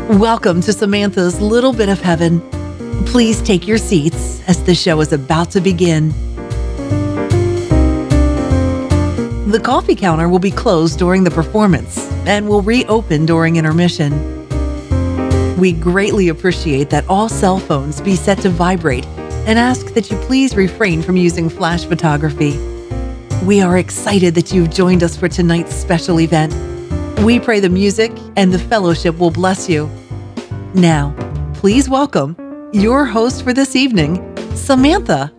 Welcome to Samantha's Little Bit of Heaven. Please take your seats as the show is about to begin. The coffee counter will be closed during the performance and will reopen during intermission. We greatly appreciate that all cell phones be set to vibrate and ask that you please refrain from using flash photography. We are excited that you've joined us for tonight's special event. We pray the music and the fellowship will bless you. Now, please welcome your host for this evening, Samantha.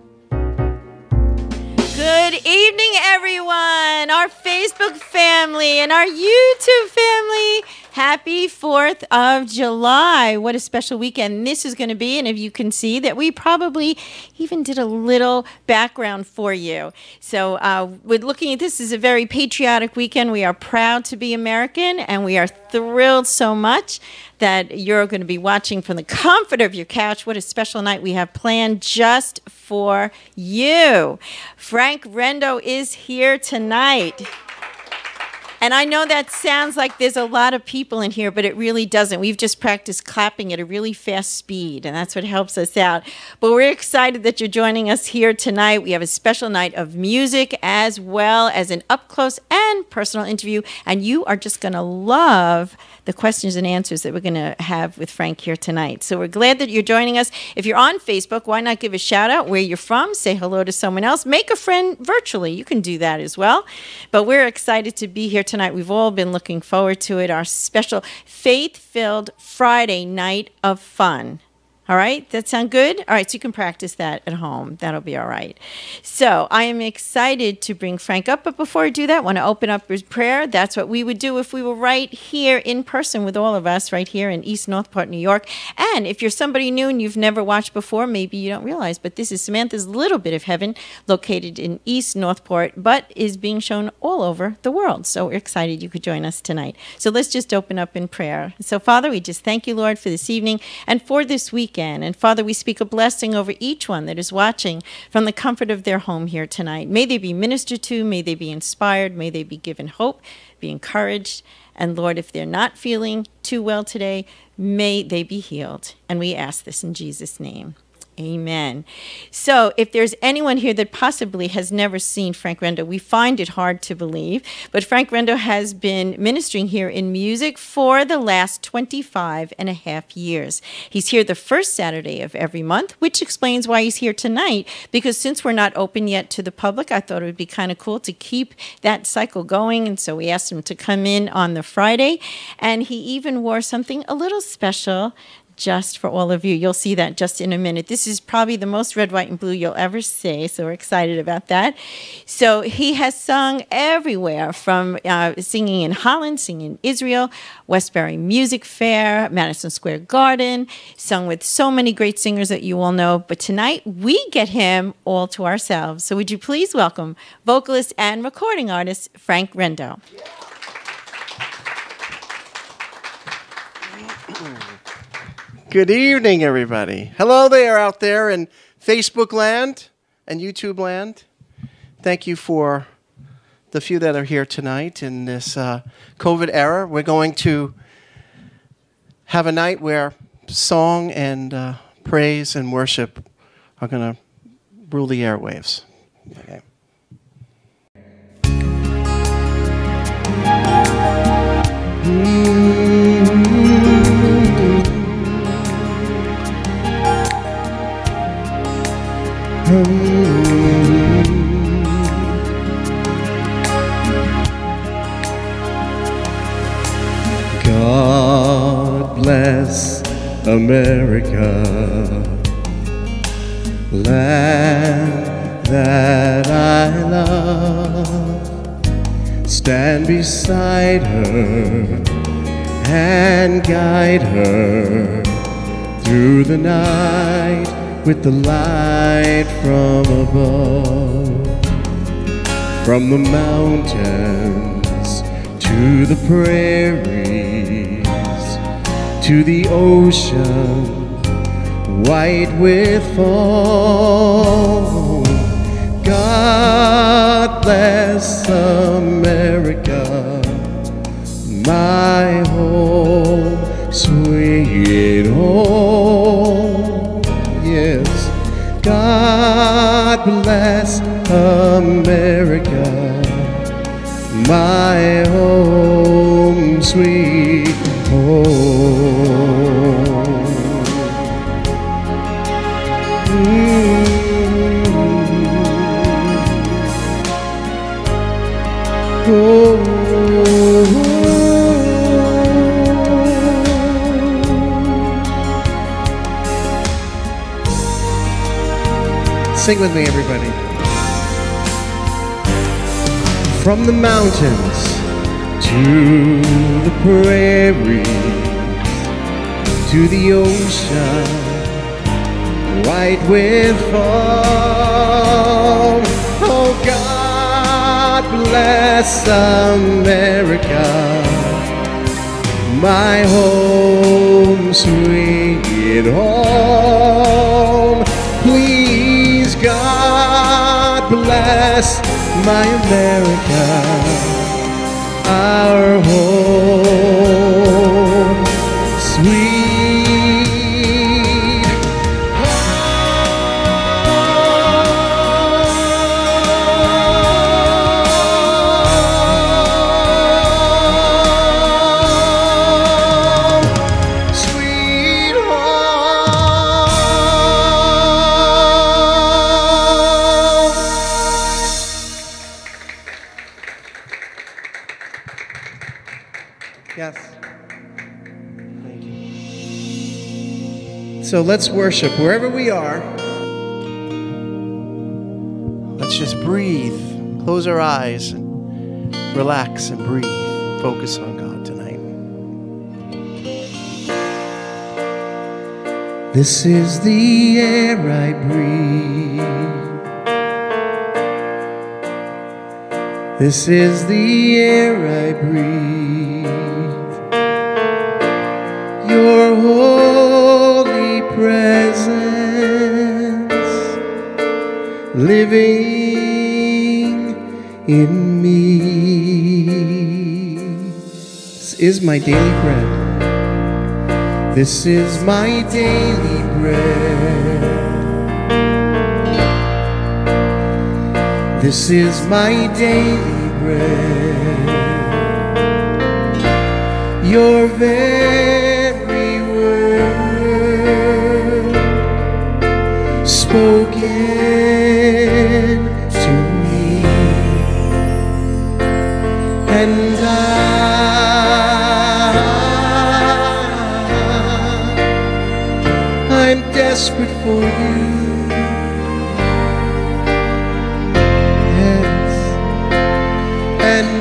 Good evening, everyone, our Facebook family and our YouTube family. Happy 4th of July. What a special weekend this is going to be. And if you can see that we probably even did a little background for you. So we're looking at this as a very patriotic weekend. We are proud to be American, and we are thrilled so much that you're going to be watching from the comfort of your couch. What a special night we have planned just for you. Frank Rendo is here tonight. And I know that sounds like there's a lot of people in here, but it really doesn't. We've just practiced clapping at a really fast speed, and that's what helps us out. But we're excited that you're joining us here tonight. We have a special night of music as well as an up-close and personal interview, and you are just going to love the questions and answers that we're going to have with Frank here tonight. So we're glad that you're joining us. If you're on Facebook, why not give a shout out where you're from, say hello to someone else, make a friend virtually. You can do that as well. But we're excited to be here tonight. We've all been looking forward to it, our special faith-filled Friday night of fun. All right, that sound good? All right, so you can practice that at home. That'll be all right. So I am excited to bring Frank up, but before I do that, I want to open up with prayer. That's what we would do if we were right here in person with all of us, right here in E.Northport, New York. And if you're somebody new and you've never watched before, maybe you don't realize, but this is Samantha's Little Bit of Heaven, located in E.Northport, but is being shown all over the world. So we're excited you could join us tonight. So let's just open up in prayer. So Father, we just thank you, Lord, for this evening and for this weekend. And Father, we speak a blessing over each one that is watching from the comfort of their home here tonight. May they be ministered to, may they be inspired, may they be given hope, be encouraged. And Lord, if they're not feeling too well today, may they be healed. And we ask this in Jesus' name. Amen. So if there's anyone here that possibly has never seen Frank Rendo, we find it hard to believe, but Frank Rendo has been ministering here in music for the last 25 and a half years. He's here the first Saturday of every month, which explains why he's here tonight, because since we're not open yet to the public, I thought it would be kind of cool to keep that cycle going, and so we asked him to come in on the Friday, and he even wore something a little special just for all of you. You'll see that just in a minute. This is probably the most red, white, and blue you'll ever see, so we're excited about that. So he has sung everywhere, from singing in Holland, singing in Israel, Westbury Music Fair, Madison Square Garden, sung with so many great singers that you all know. But tonight, we get him all to ourselves. So would you please welcome vocalist and recording artist Frank Rendo. Good evening, everybody. Hello there out there in Facebook land and YouTube land. Thank you for the few that are here tonight in this COVID era. We're going to have a night where song and praise and worship are going to rule the airwaves. Okay. God bless America, land that I love. Stand beside her and guide her through the night with the light from above. From the mountains to the prairies, to the ocean white with foam. God bless America, my home. sweet home. Yes, God bless America, my home, sweet home. Sing with me, everybody. From the mountains to the prairies, to the ocean, white with foam. Oh, God bless America, my home, sweet home. Please, God bless my America, our home, sweet home, sweet home. Yes. Thank you. So let's worship wherever we are. Let's just breathe. Close our eyes and relax and breathe. Focus on God tonight. This is the air I breathe. This is the air I breathe. Your holy presence living in me. This is my daily bread. This is my daily bread. This is my daily bread. Your very word spoken to me, and I'm desperate for you. Yes, and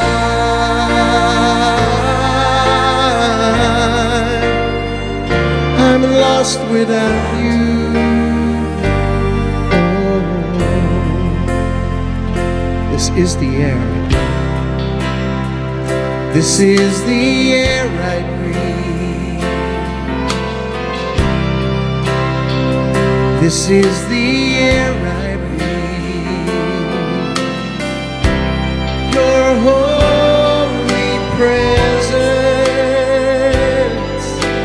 I'm lost without you. Oh, this is the air. This is the air I breathe. This is the air I breathe. Your holy presence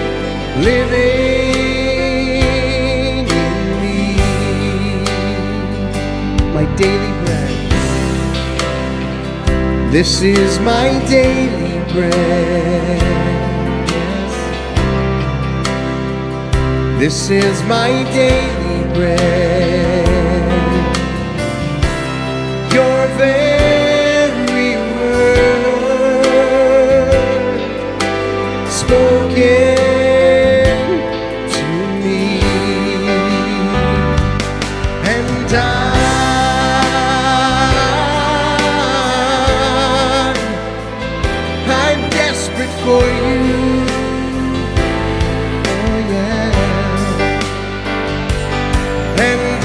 living in me. My daily bread. This is my daily bread. Yes. This is my daily bread. Your very word spoken to me, and I'm desperate for you. Oh yeah. And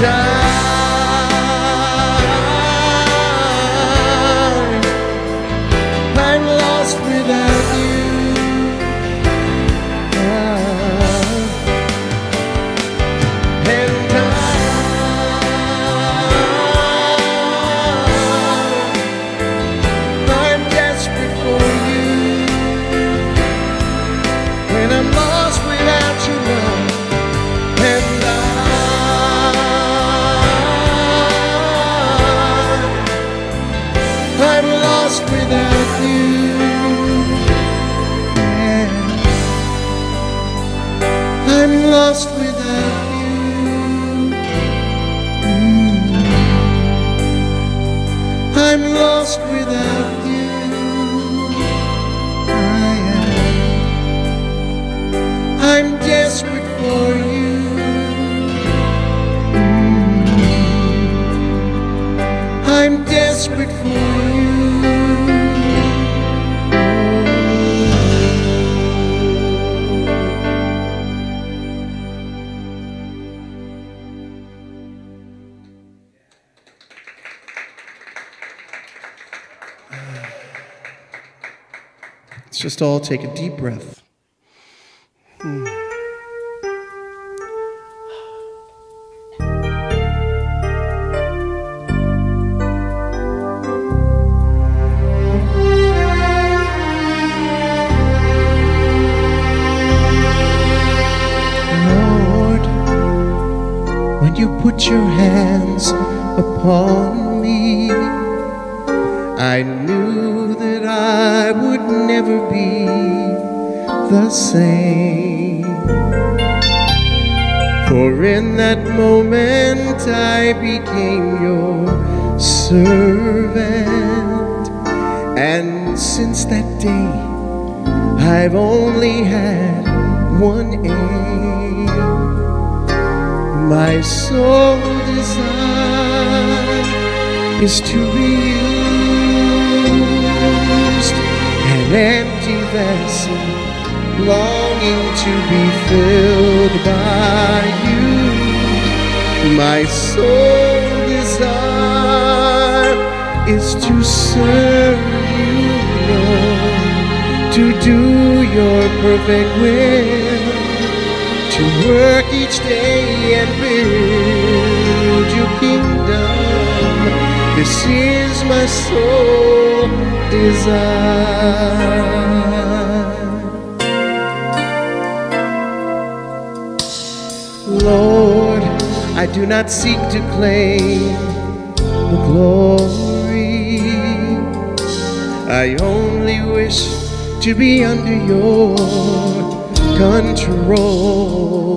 I'm lost without you. lost without you. I'm lost without you. I am. I'm desperate for you. I'm desperate for you. Let's just all take a deep breath. Lord, when you put your hands upon me, I knew that I would never be the same. For in that moment I became your servant, and since that day I've only had one aim. My sole desire is to be used, an empty vessel longing to be filled by you. My sole desire is to serve you, Lord, to do your perfect will, to work each day and build your kingdom. This is my sole desire. Lord, I do not seek to claim the glory. I only wish to be under your control.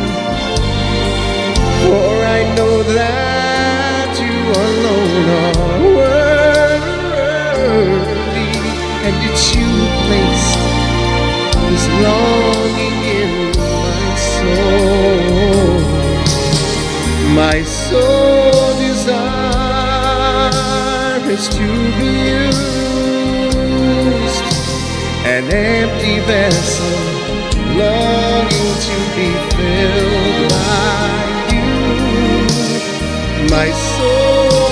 For I know that you alone are worthy, and it's you who placed this longing in my soul. My sole desire is to be used, an empty vessel longing to be filled by you. My sole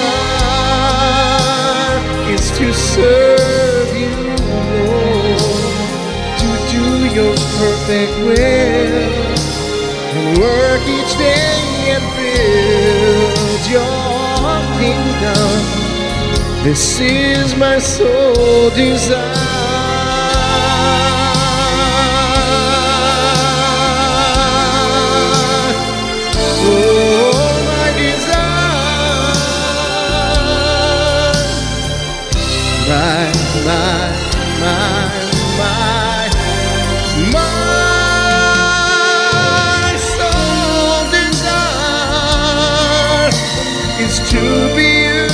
desire is to serve you, Lord, to do your perfect will, and work each day and build your kingdom. This is my sole desire. My sole desire is to be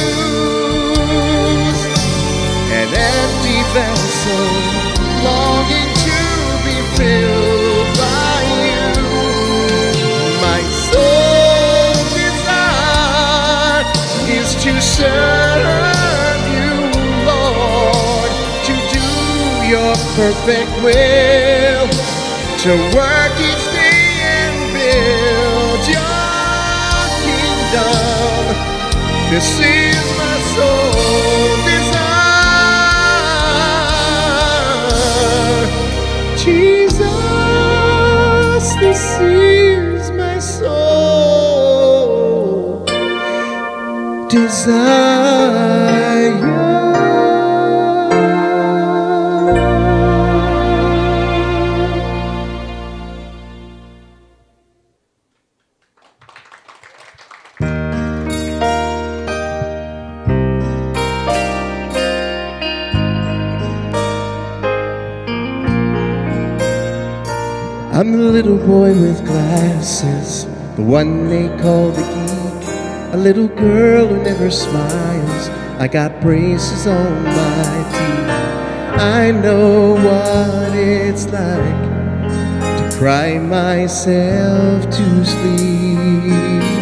used, an empty vessel longing to be filled by you. My sole desire is to serve you, Lord, to do your perfect will, to work each day and build your kingdom. This is my sole desire. Jesus, this is my sole desire. I'm the little boy with glasses, the one they call the geek, a little girl who never smiles. I got braces on my teeth. I know what it's like to cry myself to sleep.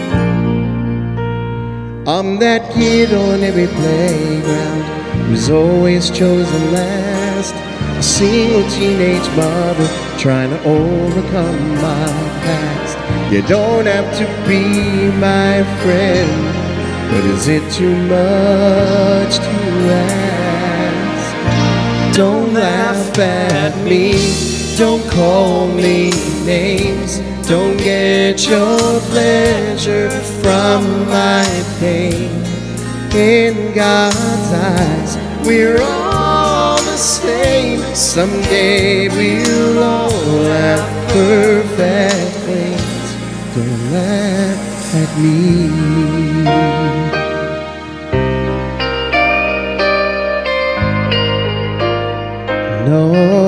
I'm that kid on every playground who's always chosen last, a single teenage mother trying to overcome my past. You don't have to be my friend, but is it too much to ask? Don't laugh at me, don't call me names, don't get your pleasure from my pain. In God's eyes, we're all the same. Someday we'll all have perfect wings. Don't laugh at me. No,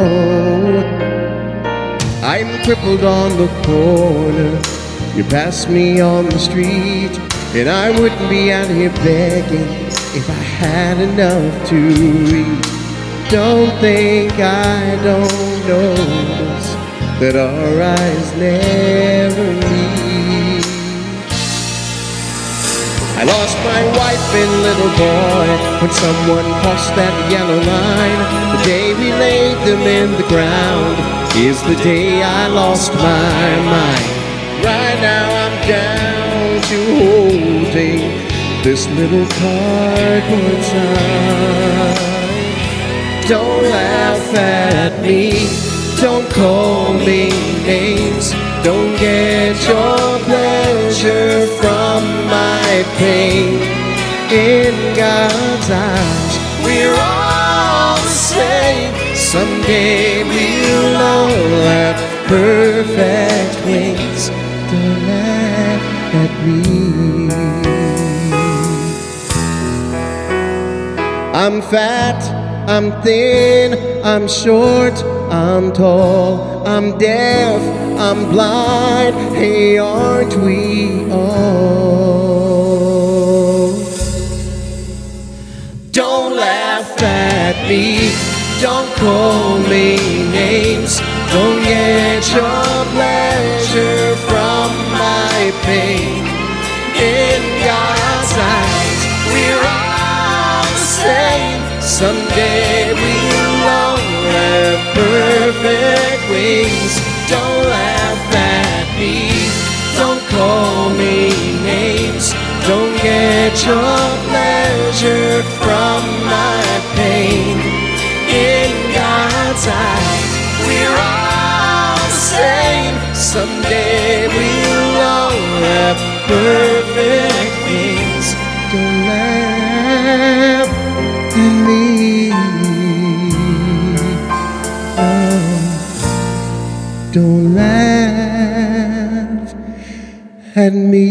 I'm crippled on the corner. You pass me on the street, and I wouldn't be out here begging if I had enough to eat. Don't think I don't notice that our eyes never meet. I lost my wife and little boy when someone crossed that yellow line. The day we laid them in the ground is the day I lost my mind. Right now I'm down to holding this little cardboard sign. Don't laugh at me, don't call me names, don't get your pleasure from my pain. In God's eyes, we're all the same. Someday we'll all have perfect wings. Don't laugh at me. I'm fat, I'm thin, I'm short, I'm tall, I'm deaf, I'm blind. Hey, aren't we all? Don't laugh at me, don't call me names, don't get your pleasure from my pain. In God's eyes, we're all the same. Someday we'll all have perfect wings. Don't laugh at me, don't call me names, don't get your pleasure from my pain. In God's eyes, we're all the same. Someday we'll all have perfect wings. Don't laugh at me. Oh, don't laugh at me.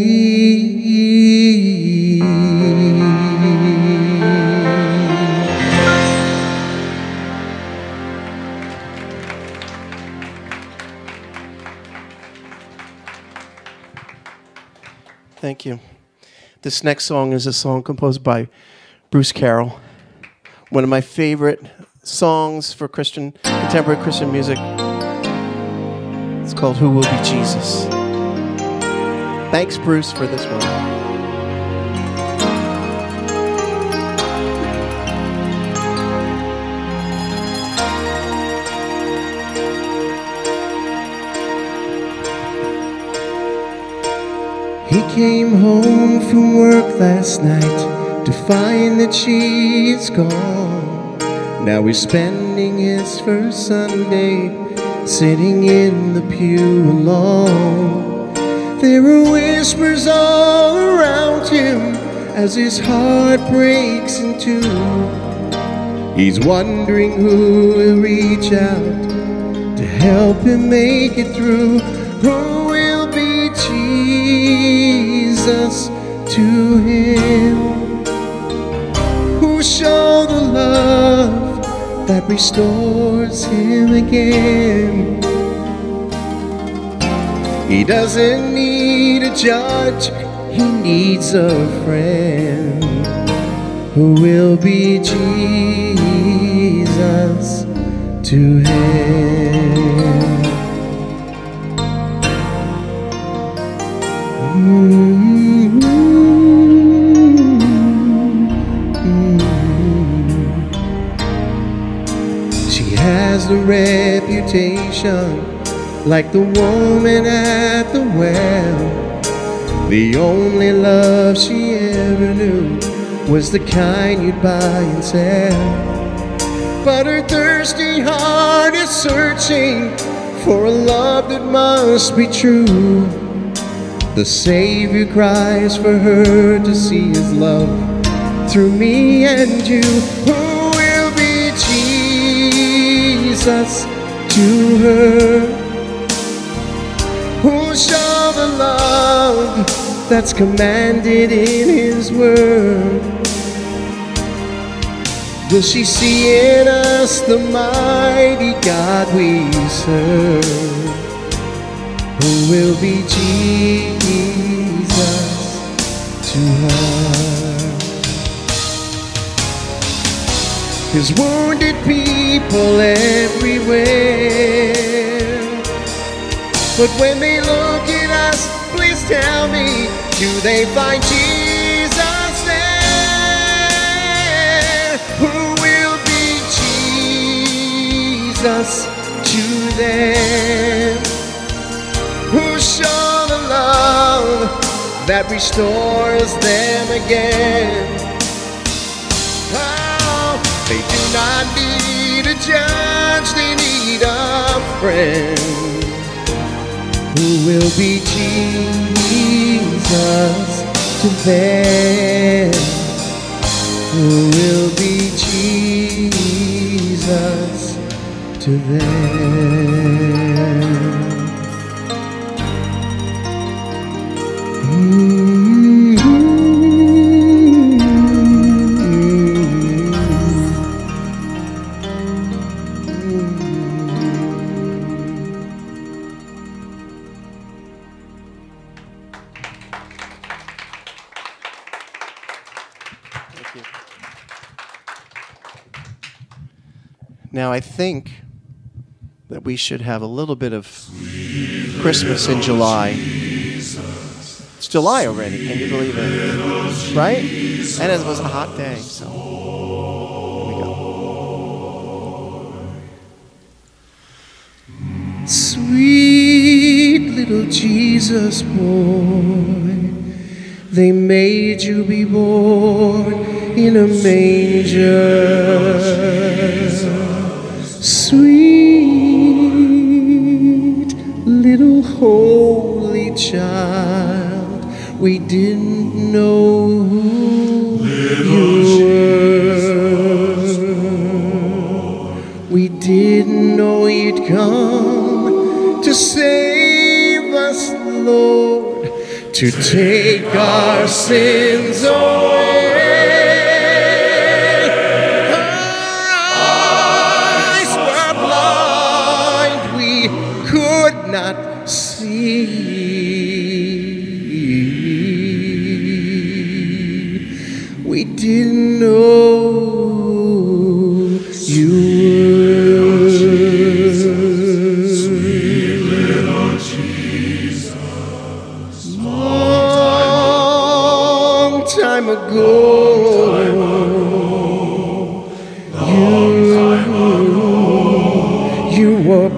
Thank you. This next song is a song composed by Bruce Carroll. One of my favorite songs for contemporary Christian music. It's called Who Will Be Jesus. Thanks, Bruce, for this one. He came home from work last night to find that she's gone. Now he's spending his first Sunday sitting in the pew alone. There are whispers all around him as his heart breaks in two. He's wondering who will reach out to help him make it through. Who will be Jesus to him? Who show the love that restores him again? doesn't need a judge, he needs a friend who will be Jesus to him. She has the reputation like the woman at the well. The only love she ever knew was the kind you'd buy and sell. But her thirsty heart is searching for a love that must be true. The Savior cries for her to see his love through me and you. Who will be Jesus to her? Who'll show the love that's commanded in his word? Will she see in us the mighty God we serve? Who will be Jesus to her? There's wounded people everywhere, but when they look at us, please tell me, do they find Jesus there? Who will be Jesus to them? Who show the love that restores them again? Oh, they do not need a judge, they need a friend. Who will be Jesus to them? Who will be Jesus to them? Now, I think that we should have a little bit of Christmas in July. It's July already, can you believe it? Right? And it was a hot day, so here we go. Sweet little Jesus boy, they made you be born in a manger. Sweet little holy child, we didn't know who you were. We didn't know you'd come to save us, Lord, to take our sins away. We didn't know you were. Sweet little Jesus. Long time ago, you were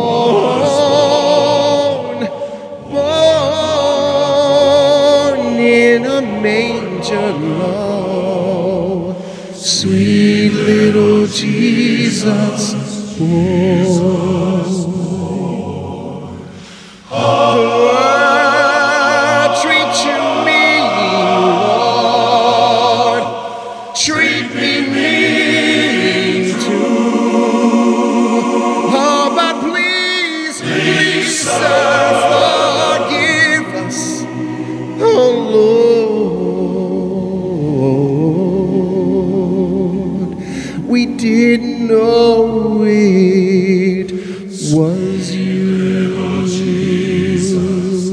born in a manger low. Sweet little Jesus born. The world treats you mean, Lord. Treat me mean too. Oh, but please, sir, forgive us, oh Lord. We didn't know it was you.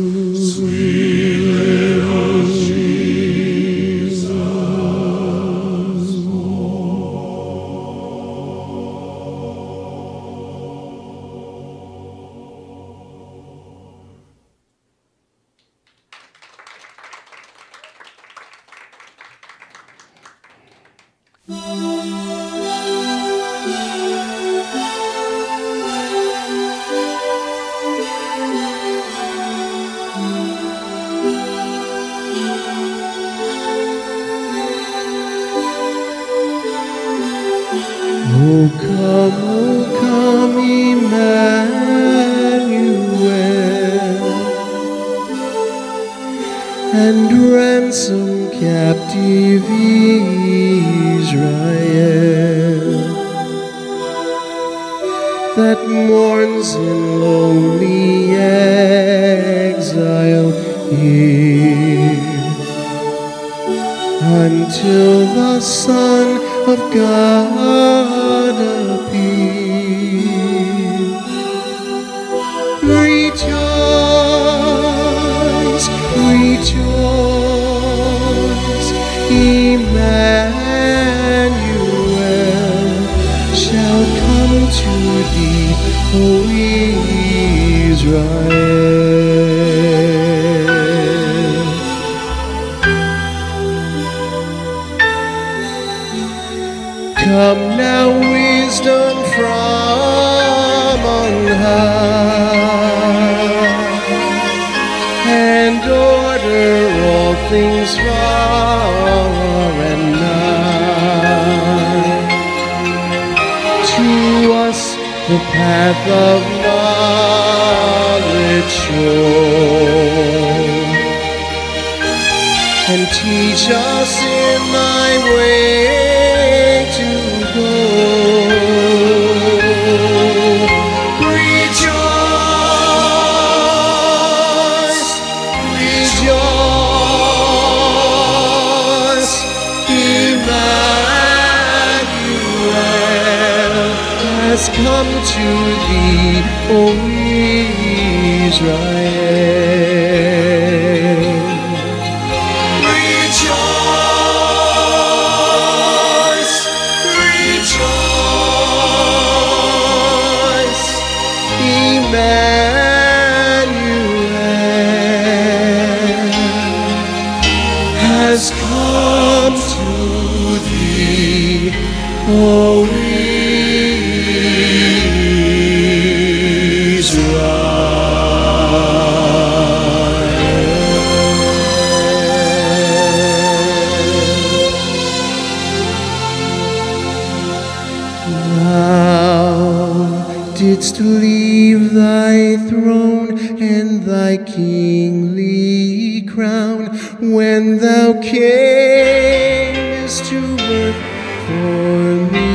and ransom captive Israel that mourns in lonely exile here until the Son of God appear. Rejoice, rejoice, Emmanuel shall come to thee, O Israel. Come now, wisdom from on high, and order all things far and nigh. To us the path of knowledge show, and teach us in thy way to go. Rejoice, rejoice, Emmanuel has come to thee, O Israel. Rejoice, rejoice, Emmanuel has come to thee, O didst leave thy throne and thy kingly crown when thou camest to earth for me.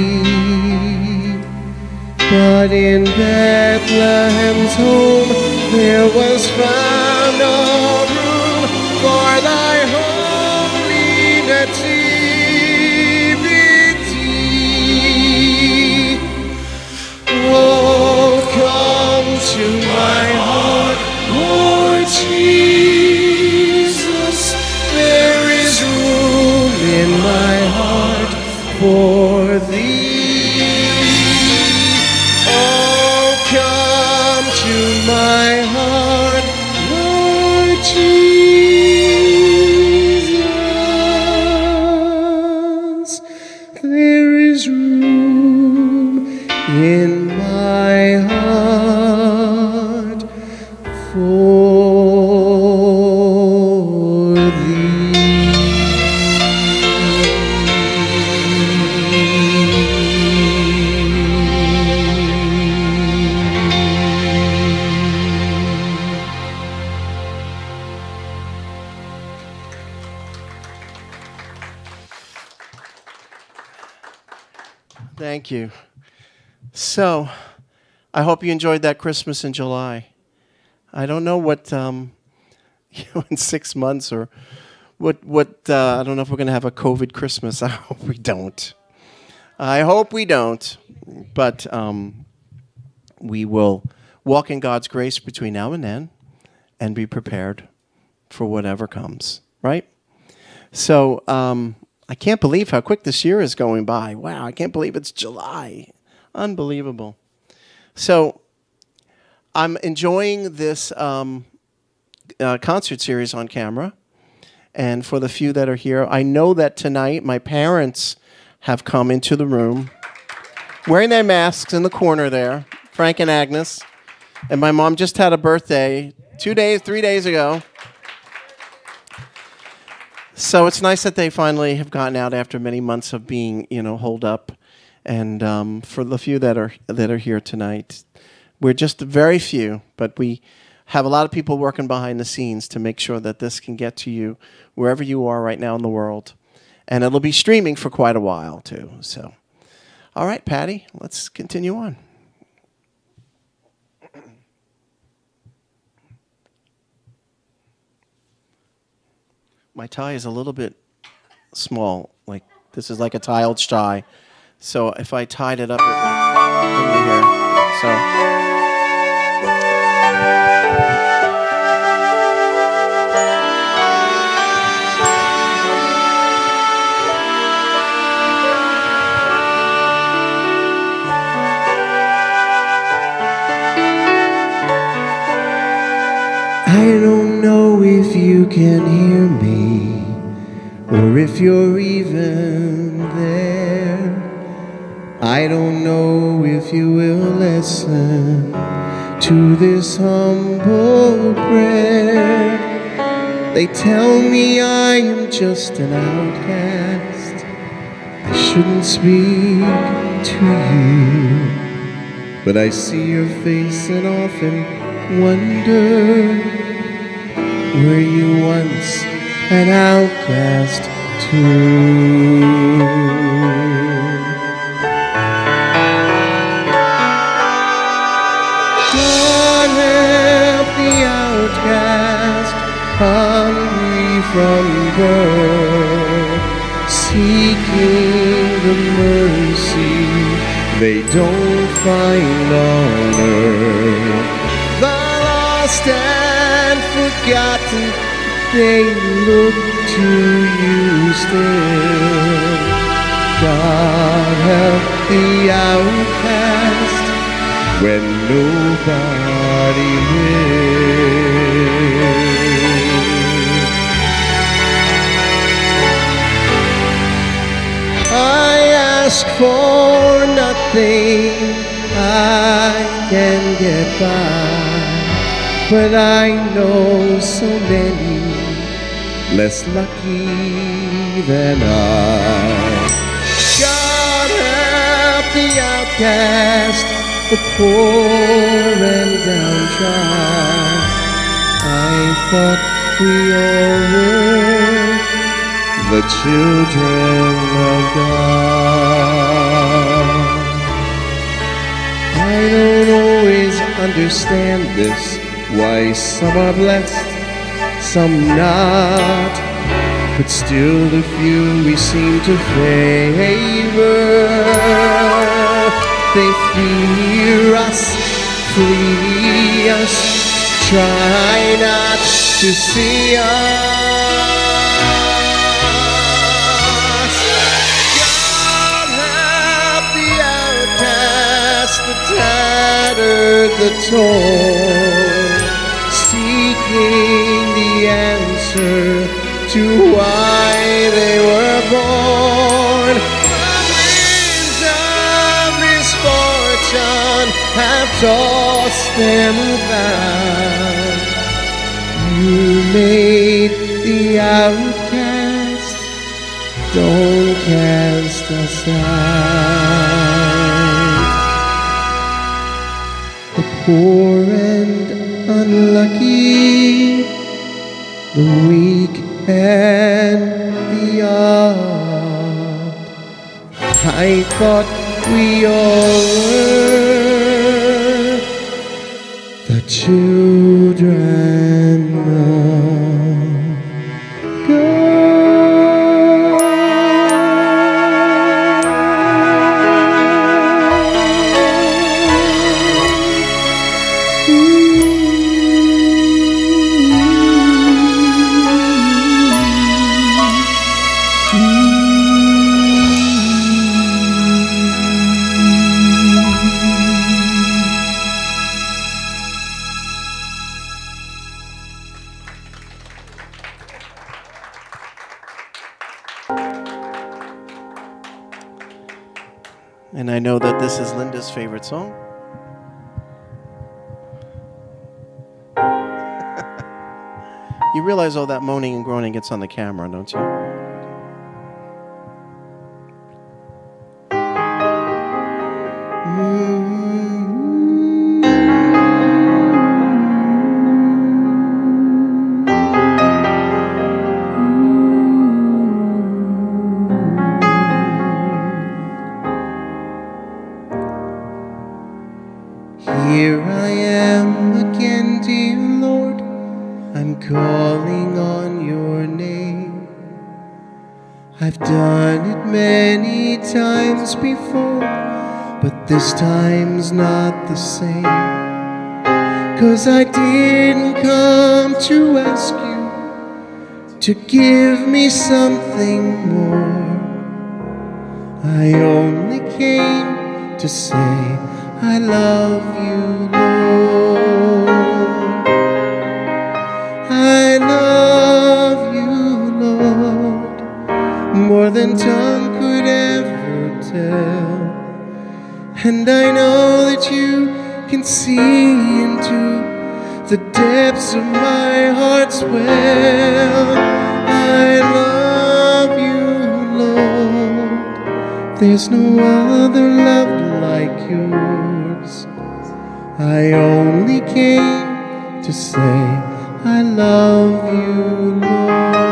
But in Bethlehem's home there was found no room for thy holy nativity. Oh, come to my heart, Lord Jesus. There is room in my heart for thee. Oh, come to my heart, Lord Jesus. There is room in my heart for thee. Thank you. So, I hope you enjoyed that Christmas in July. I don't know what in 6 months or what I don't know if we're going to have a COVID Christmas. I hope we don't. But we will walk in God's grace between now and then and be prepared for whatever comes, right? So, I can't believe how quick this year is going by. Wow, I can't believe it's July. Unbelievable. So I'm enjoying this concert series on camera. And for the few that are here, I know that tonight my parents have come into the room wearing their masks in the corner there, Frank and Agnes. And my mom just had a birthday 3 days ago. So it's nice that they finally have gotten out after many months of being, holed up. And for the few that are here tonight, we're just very few, but we have a lot of people working behind the scenes to make sure that this can get to you wherever you are right now in the world. And it'll be streaming for quite a while, too. So, all right, Patty, let's continue on. My tie is a little bit small. Like, this is like a child's tie. So if I tied it up, it wouldn't be here. So... I don't know if you can hear me, or if you're even there. I don't know if you will listen to this humble prayer. They tell me I am just an outcast. I shouldn't speak to you, but I see your face and often wonder, were you once an outcast too? God help the outcast, hungry from birth, seeking the mercy they don't find on earth. The lost and forgotten, they look to you still. God help the outcast when nobody will. I ask for nothing, I can get by, but I know so many less lucky than I. God help the outcast, the poor and downtrodden. I thought we all were the children of God. I don't always understand this, why some are blessed, some not, but still the few we seem to favor. They fear us, flee us, try not to see us. God help the outcast, the tattered, the torn, seeking the answer to why they were born. The winds of misfortune have tossed them about. You made the outcast, don't cast us out. The poor and unlucky, the weak and the odd. I thought we all were the children of God. And I know that this is Linda's favorite song. You realize all that moaning and groaning gets on the camera, don't you? calling on your name. I've done it many times before, but this time's not the same. 'Cause I didn't come to ask you to give me something more. I only came to say I love you, Lord. I love you, Lord, more than tongue could ever tell. And I know that you can see into the depths of my heart's well. I love you, Lord. There's no other love like yours. I only came to say I love you, Lord.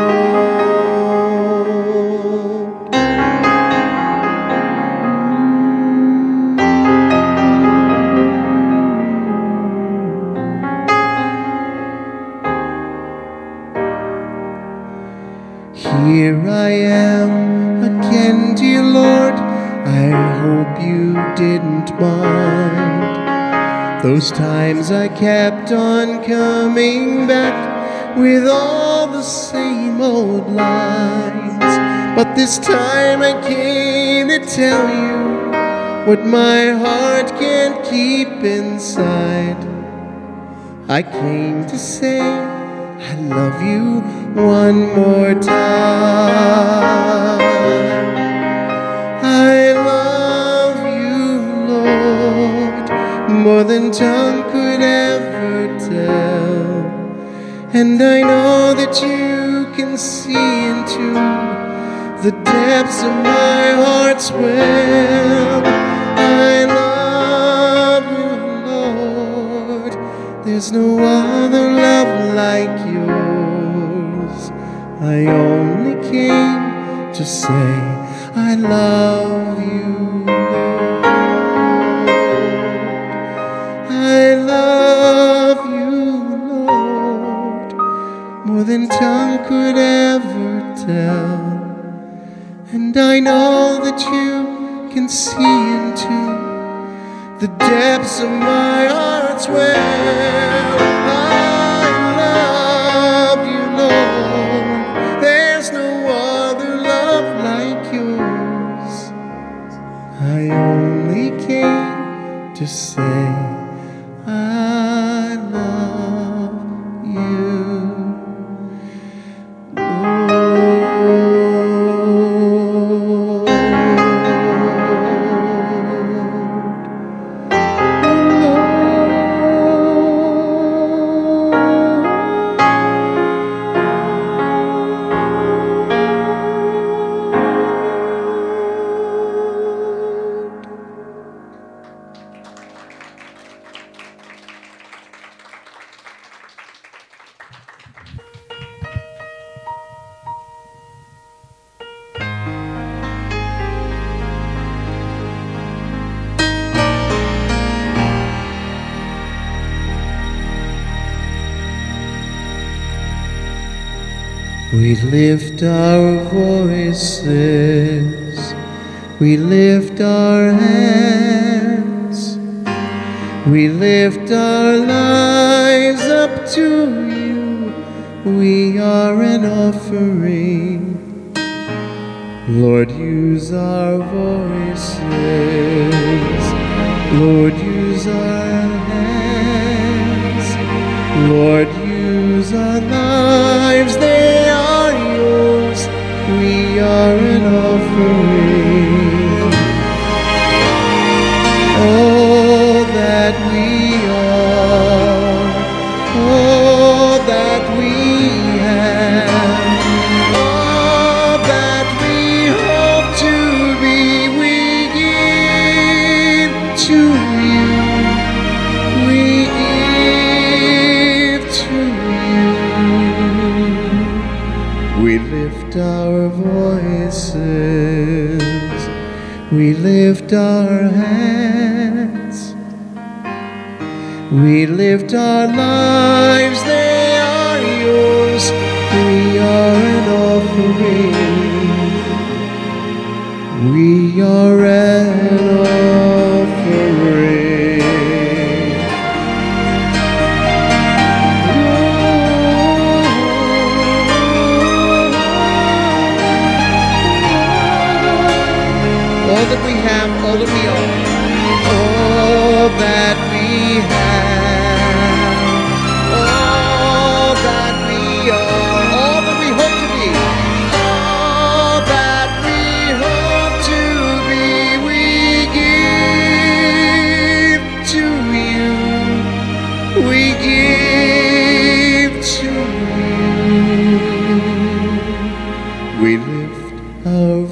Here I am again, dear Lord. I hope you didn't mind those times I kept on coming back with all the same old lines. But this time I came to tell you what my heart can't keep inside. I came to say I love you one more time. I love you, Lord, more than tongue could ever tell. And I know that you can see into the depths of my heart's well. I love you, Lord. There's no other love like yours. I only came to say I love you, Lord. I love you, Lord, more than tongue could ever tell. And I know that you can see into the depths of my heart's well. I love you, Lord. There's no other love like yours. I only came to say I love you, we lift our voices, we lift our hands, we lift our lives up to you. We are an offering. Lord, use our voices. Lord, use our hands. Lord, use our lives. They are yours. We are an offering. All that we are, all that we have, all that we hope to be, we give to you. We give to you. We lift our voices, we lift our hands, we lift our lives, they are yours. yours. We are an offering. We are an offering. All that we have, all that we are, all that we have, all that we are, all that we hope to be, all that we hope to be, we give to you, we give to you. We lift our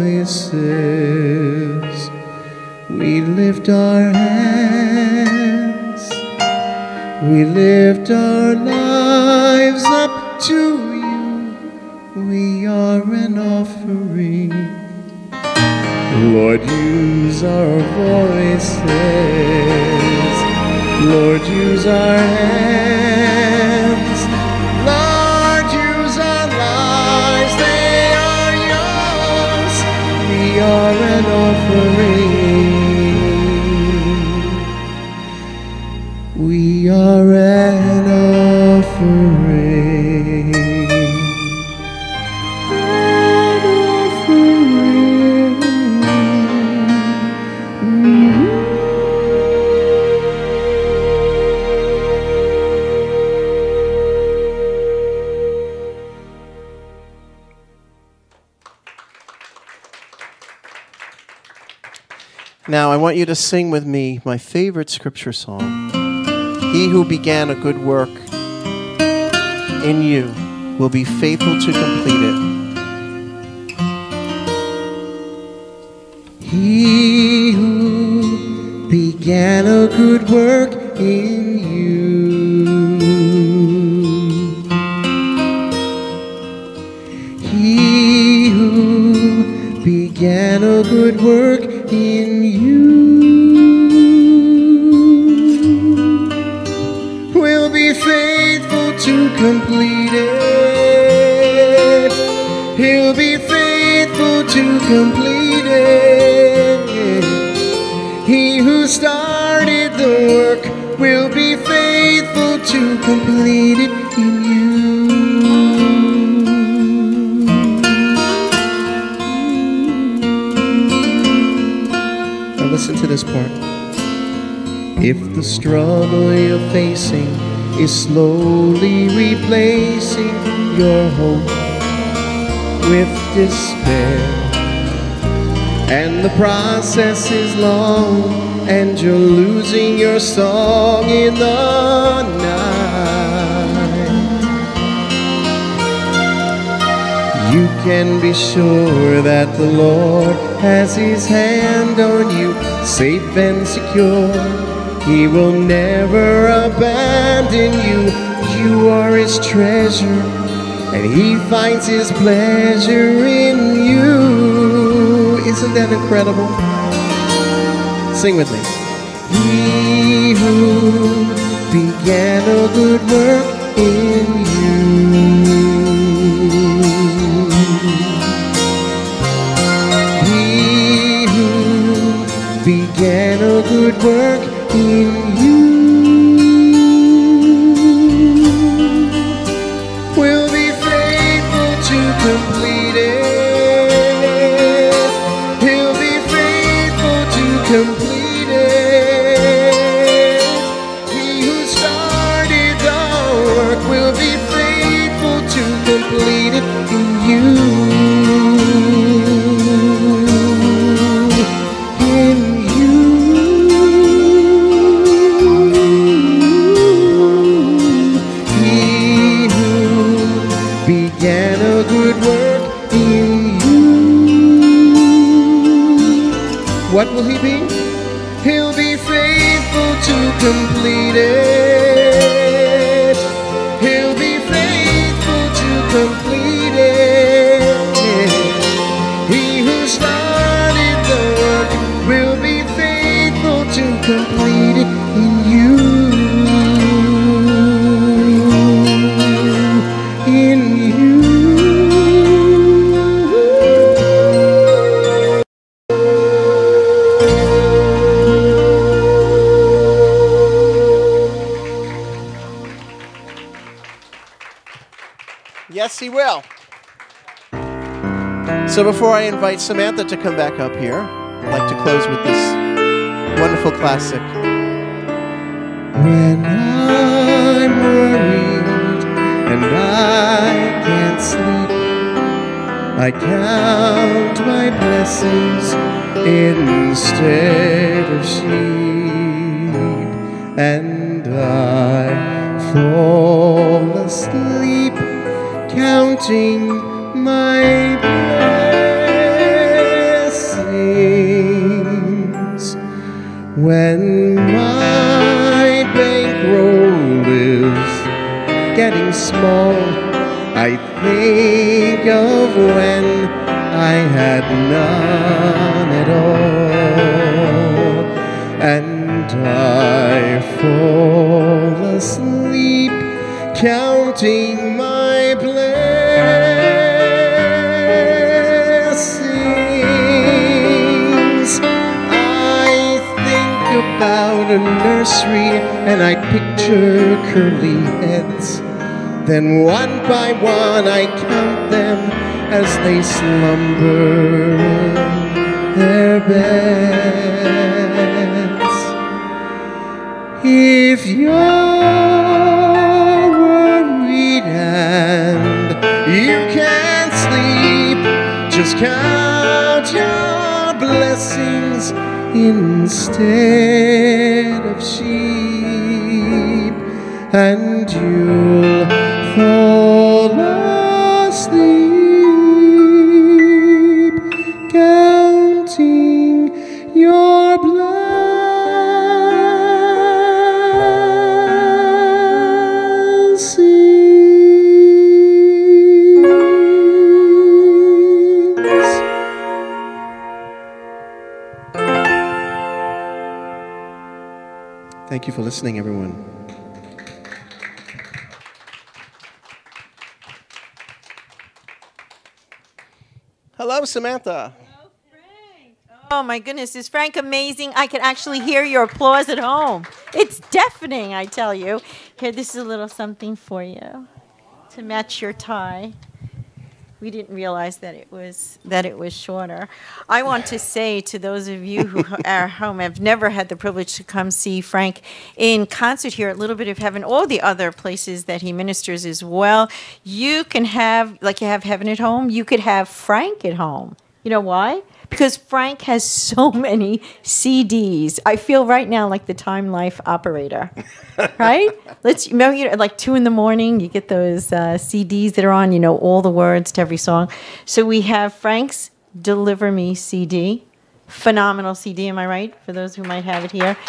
voices, we lift our hands, we lift our lives up to you. We are an offering. Lord, use our voices. Lord, use our hands. Lord, use our lives. They are yours. We are an offering. We are an offering. An offering. Now, I want you to sing with me my favorite scripture song. He who began a good work in you will be faithful to complete it. He who began a good work in you, he who began a good work in you will be faithful to complete it. He'll be faithful to complete it. He who started the work will be faithful to complete it in you. Now listen to this part. If the struggle you're facing is slowly replacing your hope with despair, and the process is long, and you're losing your song in the night, you can be sure that the Lord has His hand on you, safe and secure. He will never abandon you. You are His treasure, and He finds His pleasure in you. Isn't that incredible? Sing with me. He who began a good work in you, he who began a good work in you will be faithful to complete it. He'll be faithful to complete it. He who started the Yes, he will. So before I invite Samantha to come back up here, I'd like to close with this wonderful classic. When I'm worried and I can't sleep, I count my blessings instead of sheep, and I fall asleep counting my blessings. When my bankroll is getting small, I think of when I had none at all, and I fall asleep counting my blessings. I think about a nursery and I picture curly heads. Then one by one I count them as they slumber in their beds. If you're worried and you can't sleep, just count your blessings instead of sheep, and you'll fall asleep counting your blessings. Thank you for listening, everyone. Hello, Samantha. Oh my goodness, is Frank amazing? I can actually hear your applause at home. It's deafening, I tell you. Here, this is a little something for you to match your tie. We didn't realize that it was shorter. I want to say to those of you who are home have never had the privilege to come see Frank in concert here at Little Bit of Heaven, or the other places that he ministers as well, you can have, like you have heaven at home, you could have Frank at home. You know why? Because Frank has so many CDs. I feel right now like the Time Life operator, right? Let's remember, you know, like 2 a.m, you get those CDs that are on, you know, all the words to every song. So we have Frank's Deliver Me CD, phenomenal CD. Am I right? For those who might have it here,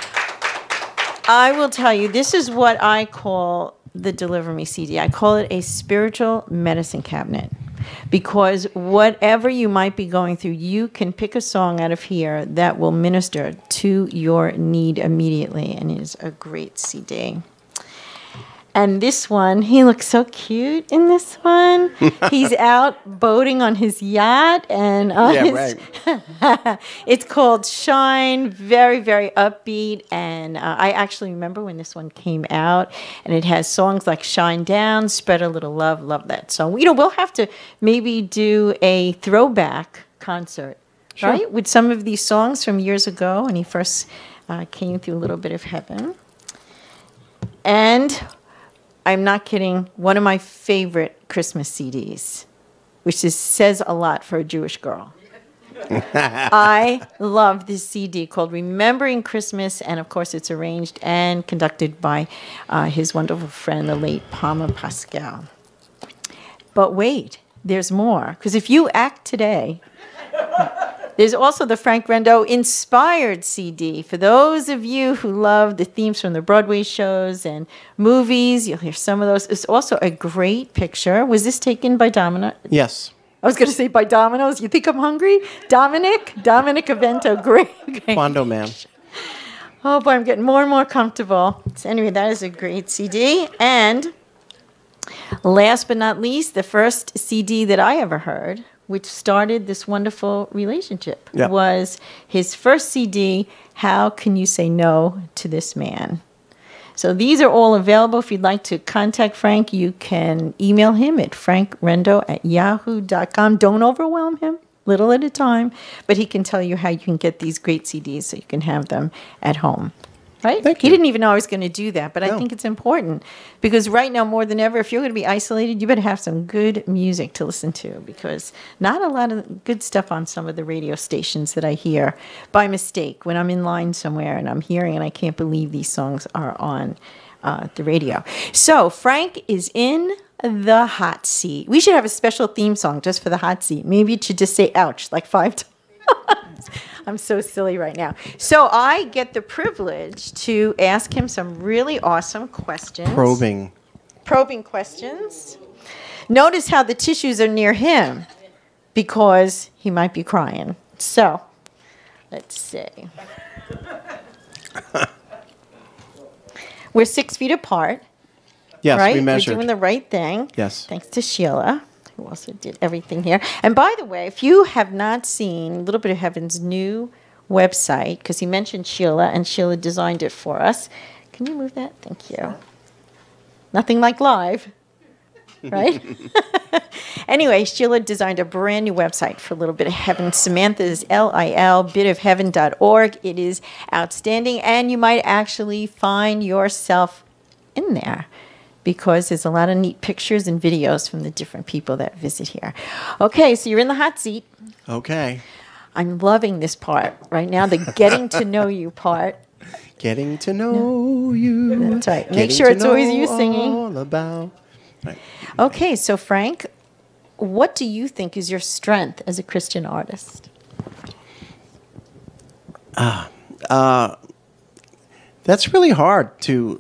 I will tell you, this is what I call the Deliver Me CD. I call it a spiritual medicine cabinet. Because whatever you might be going through, you can pick a song out of here that will minister to your need immediately, and it is a great CD. And this one, he looks so cute in this one. He's out boating on his yacht, and right. It's called Shine. Very, very upbeat. And I actually remember when this one came out, and it has songs like Shine Down, Spread a Little Love. Love that song. You know, we'll have to maybe do a throwback concert, Sure. right, with some of these songs from years ago when he first came through A Little Bit of Heaven. And I'm not kidding, one of my favorite Christmas CDs, which says a lot for a Jewish girl. I love this CD called Remembering Christmas, and of course it's arranged and conducted by his wonderful friend, the late Parpa Pascal. But wait, there's more, because if you act today, there's also the Frank Rendo Inspired CD. For those of you who love the themes from the Broadway shows and movies, you'll hear some of those. It's also a great picture. Was this taken by Domino? Yes. I was going to say by Domino's. You think I'm hungry? Dominic Avento. Great. Quando Man. Oh, boy, I'm getting more and more comfortable. So anyway, that is a great CD. And last but not least, the first CD that I ever heard, which started this wonderful relationship, was his first CD, How Can You Say No to This Man? So these are all available. If you'd like to contact Frank, you can email him at frankrendo@yahoo.com. Don't overwhelm him, little at a time, but he can tell you how you can get these great CDs so you can have them at home. Right? Thank He you. didn't even know I was going to do that, but I No. think it's important because right now, more than ever, if you're going to be isolated, you better have some good music to listen to because not a lot of good stuff on some of the radio stations that I hear by mistake when I'm in line somewhere and I'm hearing and I can't believe these songs are on the radio. So Frank is in the hot seat. We should have a special theme song just for the hot seat. Maybe it should just say ouch like 5 times. I'm so silly right now. So I get the privilege to ask him some really awesome questions. Probing Questions. Notice how the tissues are near him because he might be crying. So let's see. We're 6 feet apart. Yes, right? we measured. We're doing the right thing. Yes. Thanks to Sheila, who also did everything here. And by the way, if you have not seen Little Bit of Heaven's new website, because he mentioned Sheila, and Sheila designed it for us. Can you move that? Thank you. Nothing like live, right? Anyway, Sheila designed a brand new website for Little Bit of Heaven. Samantha's LILbitofheaven.org. It is outstanding, and you might actually find yourself in there because there's a lot of neat pictures and videos from the different people that visit here. Okay, so you're in the hot seat. Okay. I'm loving this part right now, the getting to know you part. Getting to know you. That's right. Make Getting sure to it's always know you singing. all about. Right. Okay, so Frank, what do you think is your strength as a Christian artist? That's really hard to,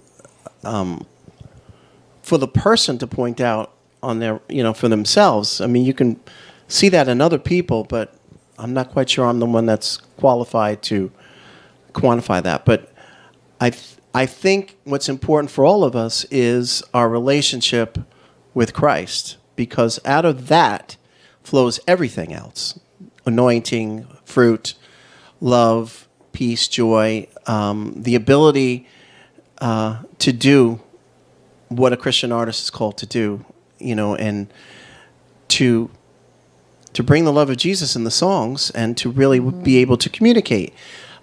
for the person to point out on their, for themselves. I mean, you can see that in other people, but I'm not quite sure I'm the one that's qualified to quantify that. But I think what's important for all of us is our relationship with Christ, because out of that flows everything else: anointing, fruit, love, peace, joy, the ability to do what a Christian artist is called to do, and to bring the love of Jesus in the songs and to really be able to communicate,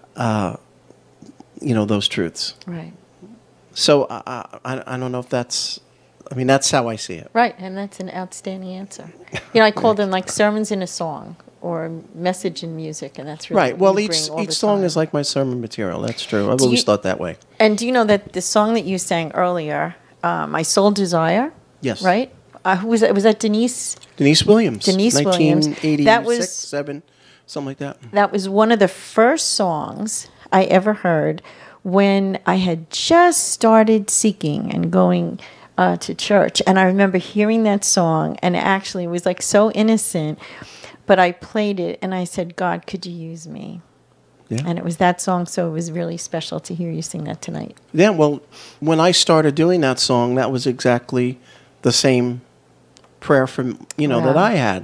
those truths. Right. So I don't know if that's how I see it. Right, and that's an outstanding answer. I call them like sermons in a song or a message in music, and that's really Right. what Well, you bring all each the song time. is like my sermon material. That's true. I've always thought that way. And do you know that the song that you sang earlier, My Soul Desire? Yes. Right? Who was that? Was that Denise? Denise Williams. Denise Williams. 1986, That was 7, something like that. That was one of the first songs I ever heard when I had just started seeking and going to church. And I remember hearing that song, and actually it was like so innocent, but I played it and I said, God, could you use me? Yeah. And it was that song, so it was really special to hear you sing that tonight. Yeah, well, when I started doing that song, that was exactly the same prayer from that I had.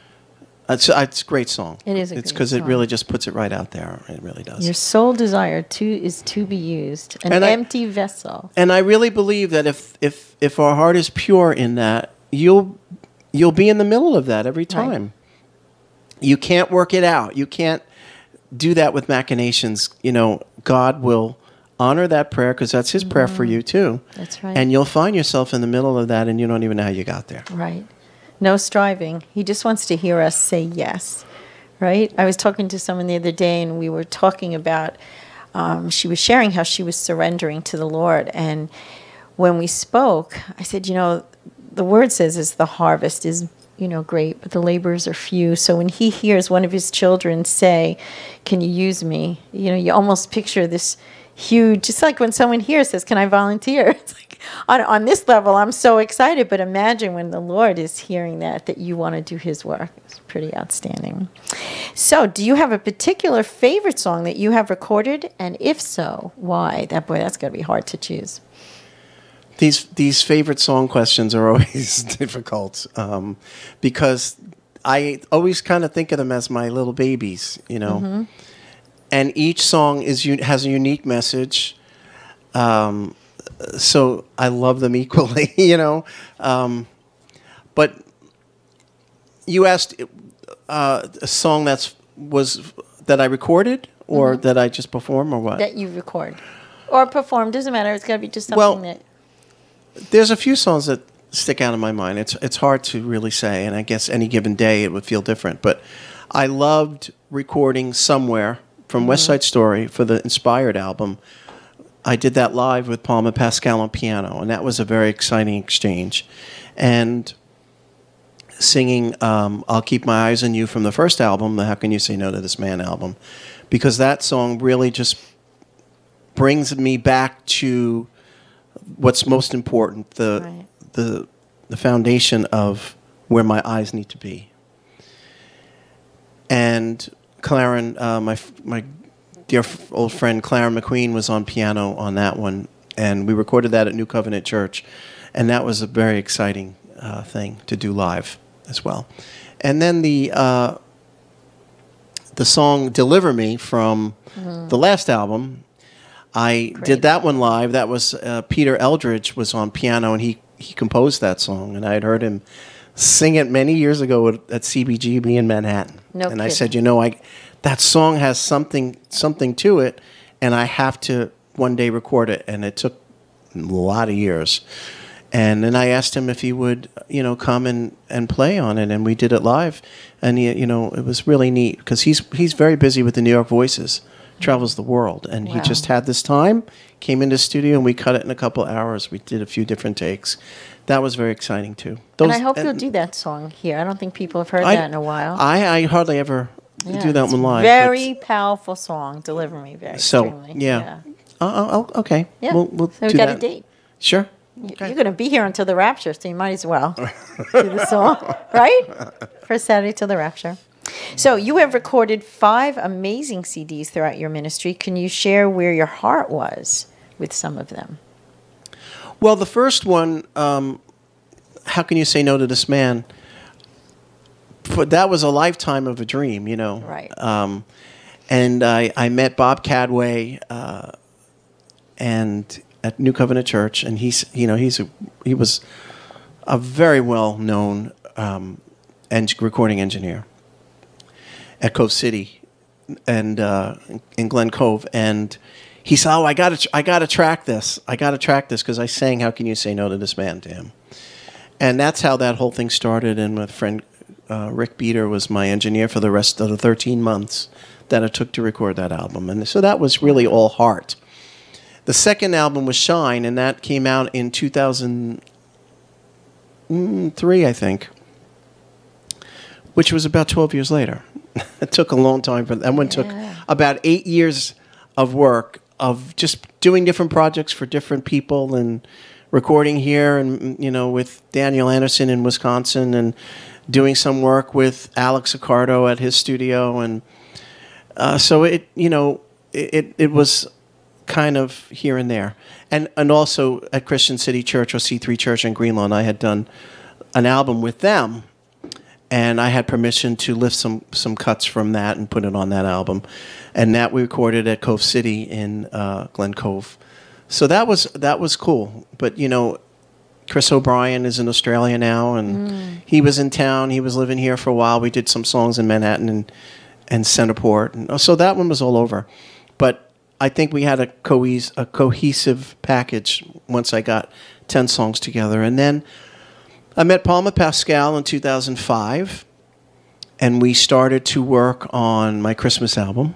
It's a great song. It is a It's great because it song. really just puts it right out there. It really does. Your sole desire is to be used, an And empty vessel. And I really believe that if our heart is pure in that, you'll be in the middle of that every time. Right. You can't work it out. You can't do that with machinations. God will honor that prayer because that's His prayer for you too. That's right. And you'll find yourself in the middle of that, and you don't even know how you got there. Right. No striving. He just wants to hear us say yes, right? I was talking to someone the other day, and we were talking about, she was sharing how she was surrendering to the Lord. And when we spoke, I said, the word says the harvest is, great, but the laborers are few. So when he hears one of his children say, can you use me? You almost picture this huge, just like when someone here says, can I volunteer? It's like, on this level, I'm so excited, but imagine when the Lord is hearing that you want to do His work. It's pretty outstanding. So, do you have a particular favorite song that you have recorded? And if so, why? That's got to be hard to choose. These favorite song questions are always difficult because I always kind of think of them as my little babies, Mm-hmm. And each song has a unique message. so I love them equally, you know. But you asked a song that I recorded or that I just performed or what? That you record or perform, doesn't matter. It's got to be just something that. There's a few songs that stick out in my mind. It's hard to really say, and I guess any given day it would feel different. But I loved recording Somewhere from West Side Story for the Inspired album. I did that live with Palma Pascal on piano, and that was a very exciting exchange. And singing I'll Keep My Eyes on You from the first album, the How Can You Say No to This Man album, because that song really just brings me back to what's most important, the foundation of where my eyes need to be. And Claren, my dear old friend Claren McQueen was on piano on that one, and we recorded that at New Covenant Church, and that was a very exciting thing to do live as well. And then the song "Deliver Me" from the last album, I did that one live. That was Peter Eldridge was on piano, and he composed that song, and I had heard him sing it many years ago at CBGB in Manhattan. And I said, that song has something to it, and I have to one day record it. And it took a lot of years. And then I asked him if he would, come and play on it, and we did it live. And it was really neat because he's very busy with the New York Voices, travels the world, and he just had this time, came into the studio, and we cut it in a couple hours. We did a few different takes. That was very exciting too. And I hope you'll do that song here. I don't think people have heard that in a while. I hardly ever do that one live. Very powerful song. Deliver Me. Very extremely. Yeah. Okay. Yeah. We'll so we do got that. a date. Sure. Okay. You're going to be here until the rapture, so you might as well do the song, right? First Saturday till the rapture. So you have recorded 5 amazing CDs throughout your ministry. Can you share where your heart was with some of them? Well, the first one, How Can You Say No to This Man? That was a lifetime of a dream, Right. And I met Bob Cadway and at New Covenant Church, and he was a very well known recording engineer at Cove City and in Glen Cove, and he said, "Oh, I gotta track this. I gotta track this because I sang 'How Can You Say No to This Man' to him," and that's how that whole thing started. And my friend Rick Beater was my engineer for the rest of the 13 months that it took to record that album, and so that was really all heart. The second album was Shine, and that came out in 2003, I think, which was about 12 years later. It took a long time for that one. Took about 8 years of work of just doing different projects for different people and recording here and with Daniel Anderson in Wisconsin and doing some work with Alex Accardo at his studio, and so it was kind of here and there, and also at Christian City Church or C3 Church in Greenlawn, I had done an album with them. And I had permission to lift some cuts from that and put it on that album. And that we recorded at Cove City in Glen Cove. So that was cool. But, Chris O'Brien is in Australia now, and he was in town. He was living here for a while. We did some songs in Manhattan and Centerport. And so that one was all over. But I think we had a cohesive package once I got 10 songs together. And then I met Palma Pascal in 2005, and we started to work on my Christmas album.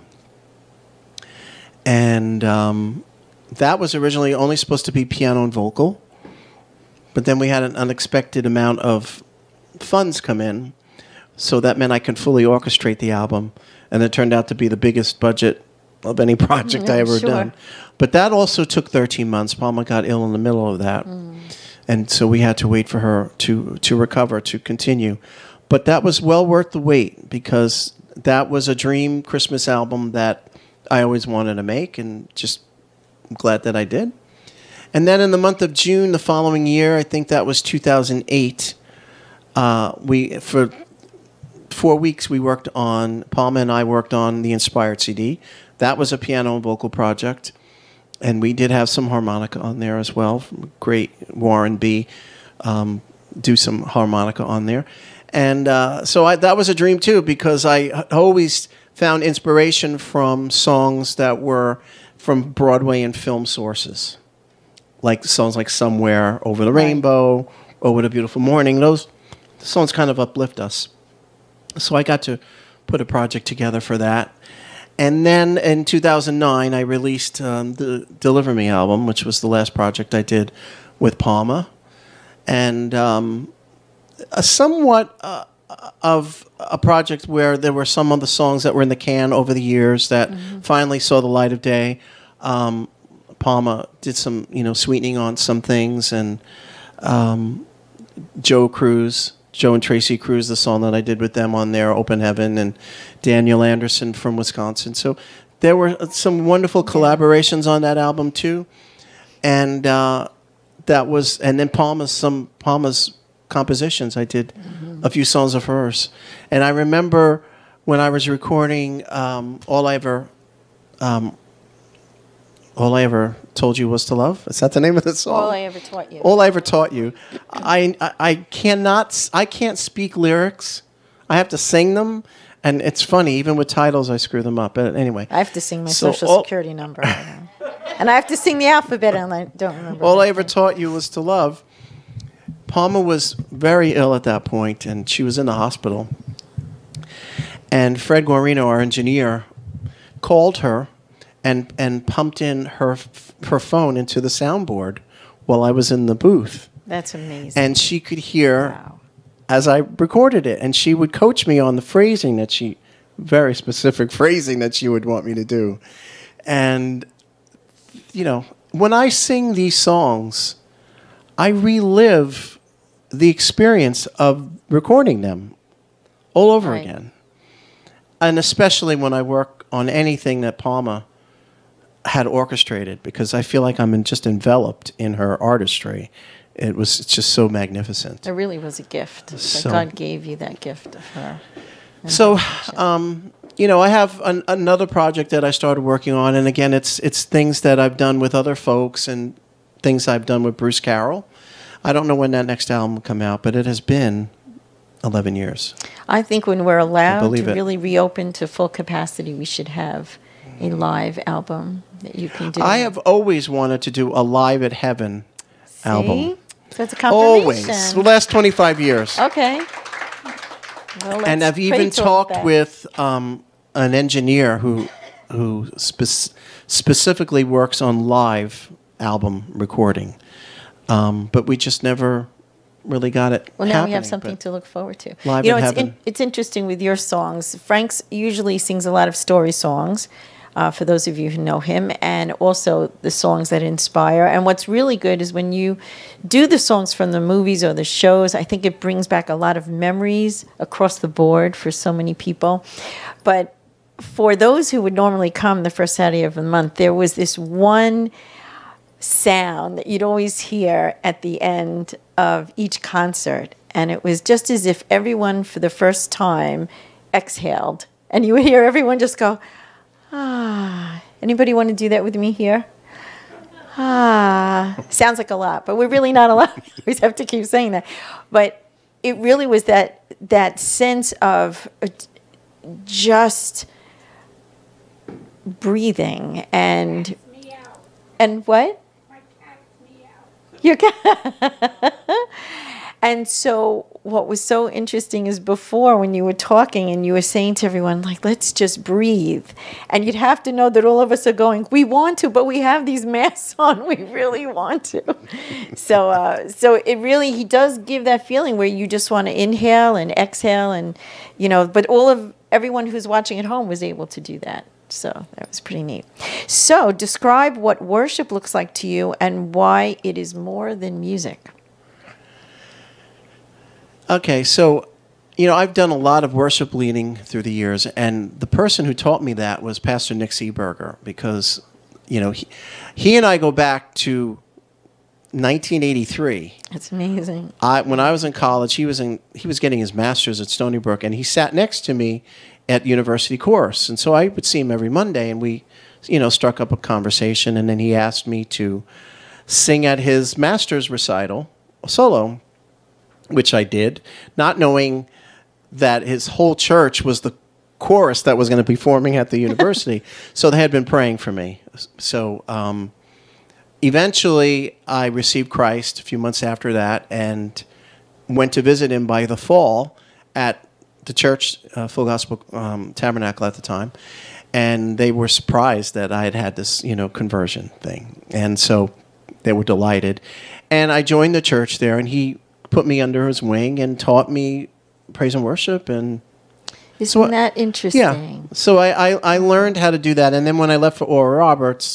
And that was originally only supposed to be piano and vocal, but then we had an unexpected amount of funds come in, so that meant I could fully orchestrate the album, and it turned out to be the biggest budget of any project I ever done. But that also took 13 months. Palma got ill in the middle of that. And so we had to wait for her to recover, to continue. But that was well worth the wait because that was a dream Christmas album that I always wanted to make, and just glad that I did. And then in the month of June the following year, I think that was 2008, for 4 weeks Palma and I worked on the Inspired CD. That was a piano and vocal project. And we did have some harmonica on there as well. Great Warren B. Do some harmonica on there. And so that was a dream too, because I always found inspiration from songs that were from Broadway and film sources. Like songs like Somewhere, Over the Rainbow, Oh What a Beautiful Morning. Those songs kind of uplift us. So I got to put a project together for that. And then in 2009, I released the Deliver Me album, which was the last project I did with Parpa. And a somewhat of a project where there were some of the songs that were in the can over the years that finally saw the light of day. Parpa did some, sweetening on some things, and Joe and Tracy Cruz, the song that I did with them on there, Open Heaven, and Daniel Anderson from Wisconsin. So there were some wonderful collaborations on that album too, and then Parma's compositions. I did a few songs of hers, and I remember when I was recording All I Ever Told You Was to Love. Is that the name of the song? All I Ever Taught You. All I Ever Taught You. I can't speak lyrics. I have to sing them, and it's funny. Even with titles, I screw them up. But anyway, I have to sing my social security number, and I have to sing the alphabet, and I don't remember. All I Ever Taught You Was to Love. Parma was very ill at that point, and she was in the hospital. And Fred Guarino, our engineer, called her and pumped in her phone into the soundboard while I was in the booth. That's amazing. And she could hear as I recorded it, and she would coach me on the phrasing very specific phrasing that she would want me to do. And, when I sing these songs, I relive the experience of recording them all over again. And especially when I work on anything that Parma had orchestrated, because I feel like I'm just enveloped in her artistry. It's just so magnificent. It really was a gift. So, God gave you that gift of her. So, I have another project that I started working on, and again, it's things that I've done with other folks and things I've done with Bruce Carroll. I don't know when that next album will come out, but it has been 11 years. I think when we're allowed to really reopen to full capacity, we should have a live album that you can do. I have always wanted to do a Live at Heaven album. So it's a confirmation. Always. The last 25 years. Okay. Well, and I've even talked with an engineer who specifically works on live album recording. But we just never really got it. Well, now we have something to look forward to. Live at Heaven. It's interesting with your songs. Frank's usually sings a lot of story songs, for those of you who know him, and also the songs that inspire. And what's really good is when you do the songs from the movies or the shows, I think it brings back a lot of memories across the board for so many people. But for those who would normally come the first Saturday of the month, there was this one sound that you'd always hear at the end of each concert, and it was just as if everyone for the first time exhaled, and you would hear everyone just go, ah. Anybody want to do that with me here? Ah. Sounds like a lot, but we're really not allowed. We always have to keep saying that. But it really was that sense of just breathing and what? Your cat. And so what was so interesting is before when you were talking and you were saying to everyone, like, let's just breathe. And you'd have to know that all of us are going, we want to, but we have these masks on. We really want to. So it really, he does give that feeling where you just want to inhale and exhale and, but everyone who's watching at home was able to do that. So that was pretty neat. So describe what worship looks like to you and why it is more than music. Okay, so, I've done a lot of worship leading through the years, and the person who taught me that was Pastor Nick Seeberger, because, he and I go back to 1983. That's amazing. When I was in college, he was getting his master's at Stony Brook, and he sat next to me at University Course, and so I would see him every Monday, and we struck up a conversation, and then he asked me to sing at his master's recital solo, which I did, not knowing that his whole church was the chorus that was going to be performing at the university. So they had been praying for me. So eventually I received Christ a few months after that and went to visit him by the fall at the church, Full Gospel Tabernacle at the time. And they were surprised that I had this, conversion thing. And so they were delighted. And I joined the church there, and he put me under his wing and taught me praise and worship. And isn't that interesting? Yeah. So I learned how to do that. And then when I left for Oral Roberts,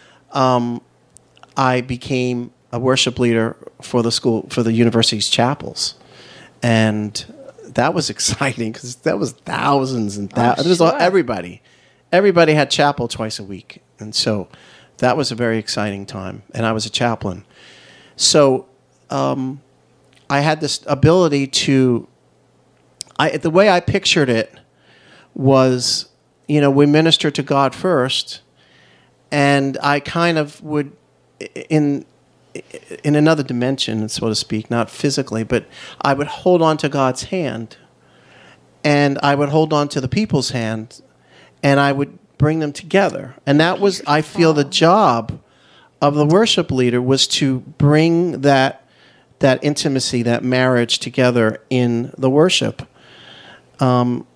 I became a worship leader for the university's chapels. And that was exciting because that was thousands and thousands. It was everybody. Everybody had chapel twice a week. And so that was a very exciting time. And I was a chaplain. So I had this ability to, the way I pictured it was, we minister to God first. And I kind of would, in another dimension, so to speak, not physically, but I would hold on to God's hand. And I would hold on to the people's hand. And I would bring them together. And that was, I feel, the job of the worship leader was to bring that intimacy, that marriage together in the worship. And,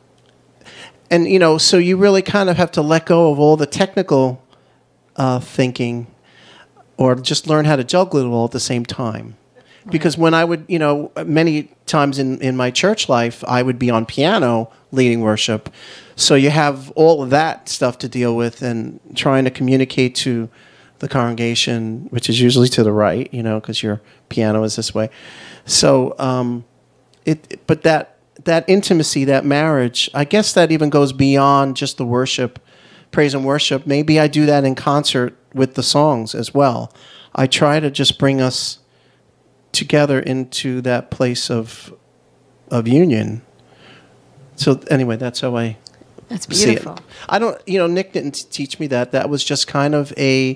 so you really kind of have to let go of all the technical thinking or just learn how to juggle it all at the same time. Because when I would, many times in my church life, I would be on piano leading worship. So you have all of that stuff to deal with and trying to communicate to the congregation, which is usually to the right, because your piano is this way. So, but that intimacy, that marriage, I guess that even goes beyond just the worship, praise and worship. Maybe I do that in concert with the songs as well. I try to just bring us together into that place of union. So anyway, that's how I That's beautiful. see it. I don't, Nick didn't teach me that. That was just kind of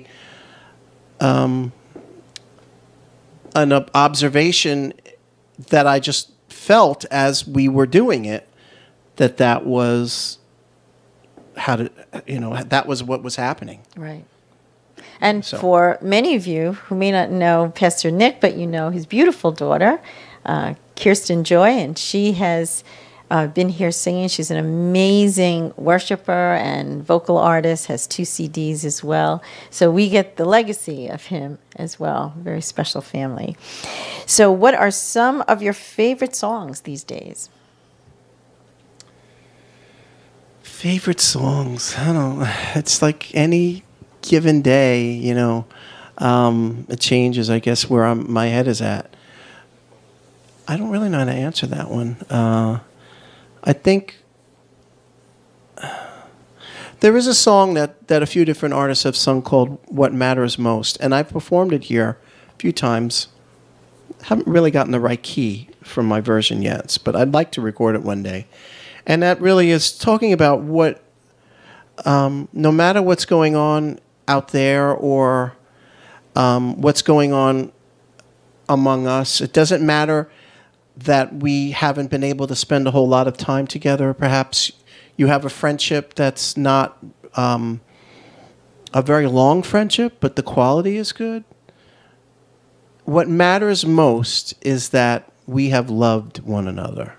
an observation that I just felt as we were doing it, that was how to, that was what was happening. Right. And for many of you who may not know Pastor Nick, but his beautiful daughter, Kirsten Joy, and she has been here singing. She's an amazing worshiper and vocal artist, has 2 CDs as well. So we get the legacy of him as well. Very special family. So what are some of your favorite songs these days? Favorite songs? I don't know. It's like any given day, it changes, I guess, where my head is at. I don't really know how to answer that one. I think there is a song that a few different artists have sung called What Matters Most, and I've performed it here a few times. Haven't really gotten the right key from my version yet, but I'd like to record it one day. And that really is talking about what, no matter what's going on out there or what's going on among us, it doesn't matter that we haven't been able to spend a whole lot of time together. Perhaps you have a friendship that's not a very long friendship, but the quality is good. What matters most is that we have loved one another.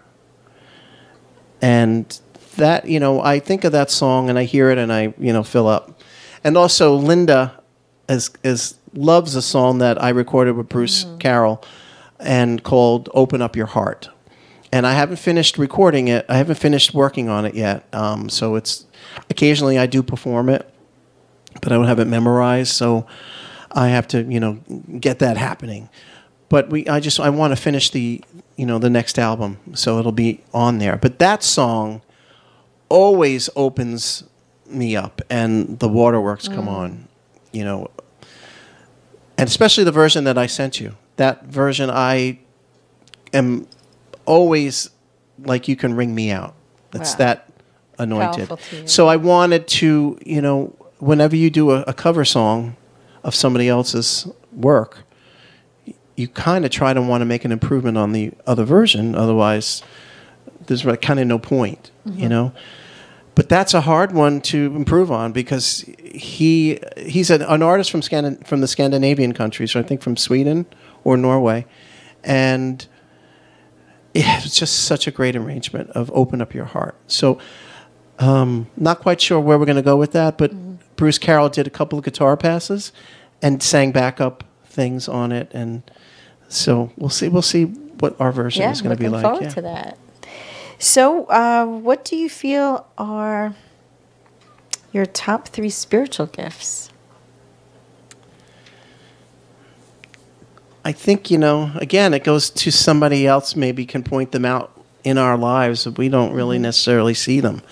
And that, I think of that song and I hear it and I, fill up. And also Linda loves a song that I recorded with Bruce Carroll and called Open Up Your Heart. And I haven't finished recording it. I haven't finished working on it yet. So it's occasionally I do perform it, but I don't have it memorized. So I have to, get that happening. But I want to finish the next album, so it'll be on there. But that song always opens me up, and the waterworks come on, and especially the version that I sent you. That version, I am always like, you can wring me out. It's that anointed. So I wanted to, whenever you do a cover song of somebody else's work, you kind of try to want to make an improvement on the other version. Otherwise, there's kind of no point, you know. But that's a hard one to improve on because he's an artist from the Scandinavian countries, I think from Sweden or Norway, and it's just such a great arrangement of Open Up Your Heart. So not quite sure where we're going to go with that, but Bruce Carroll did a couple of guitar passes and sang backup things on it, and so we'll see what our version is going to be like. Looking forward to that. So, what do you feel are your top 3 spiritual gifts? I think, again, it goes to somebody else maybe can point them out in our lives, but we don't really necessarily see them.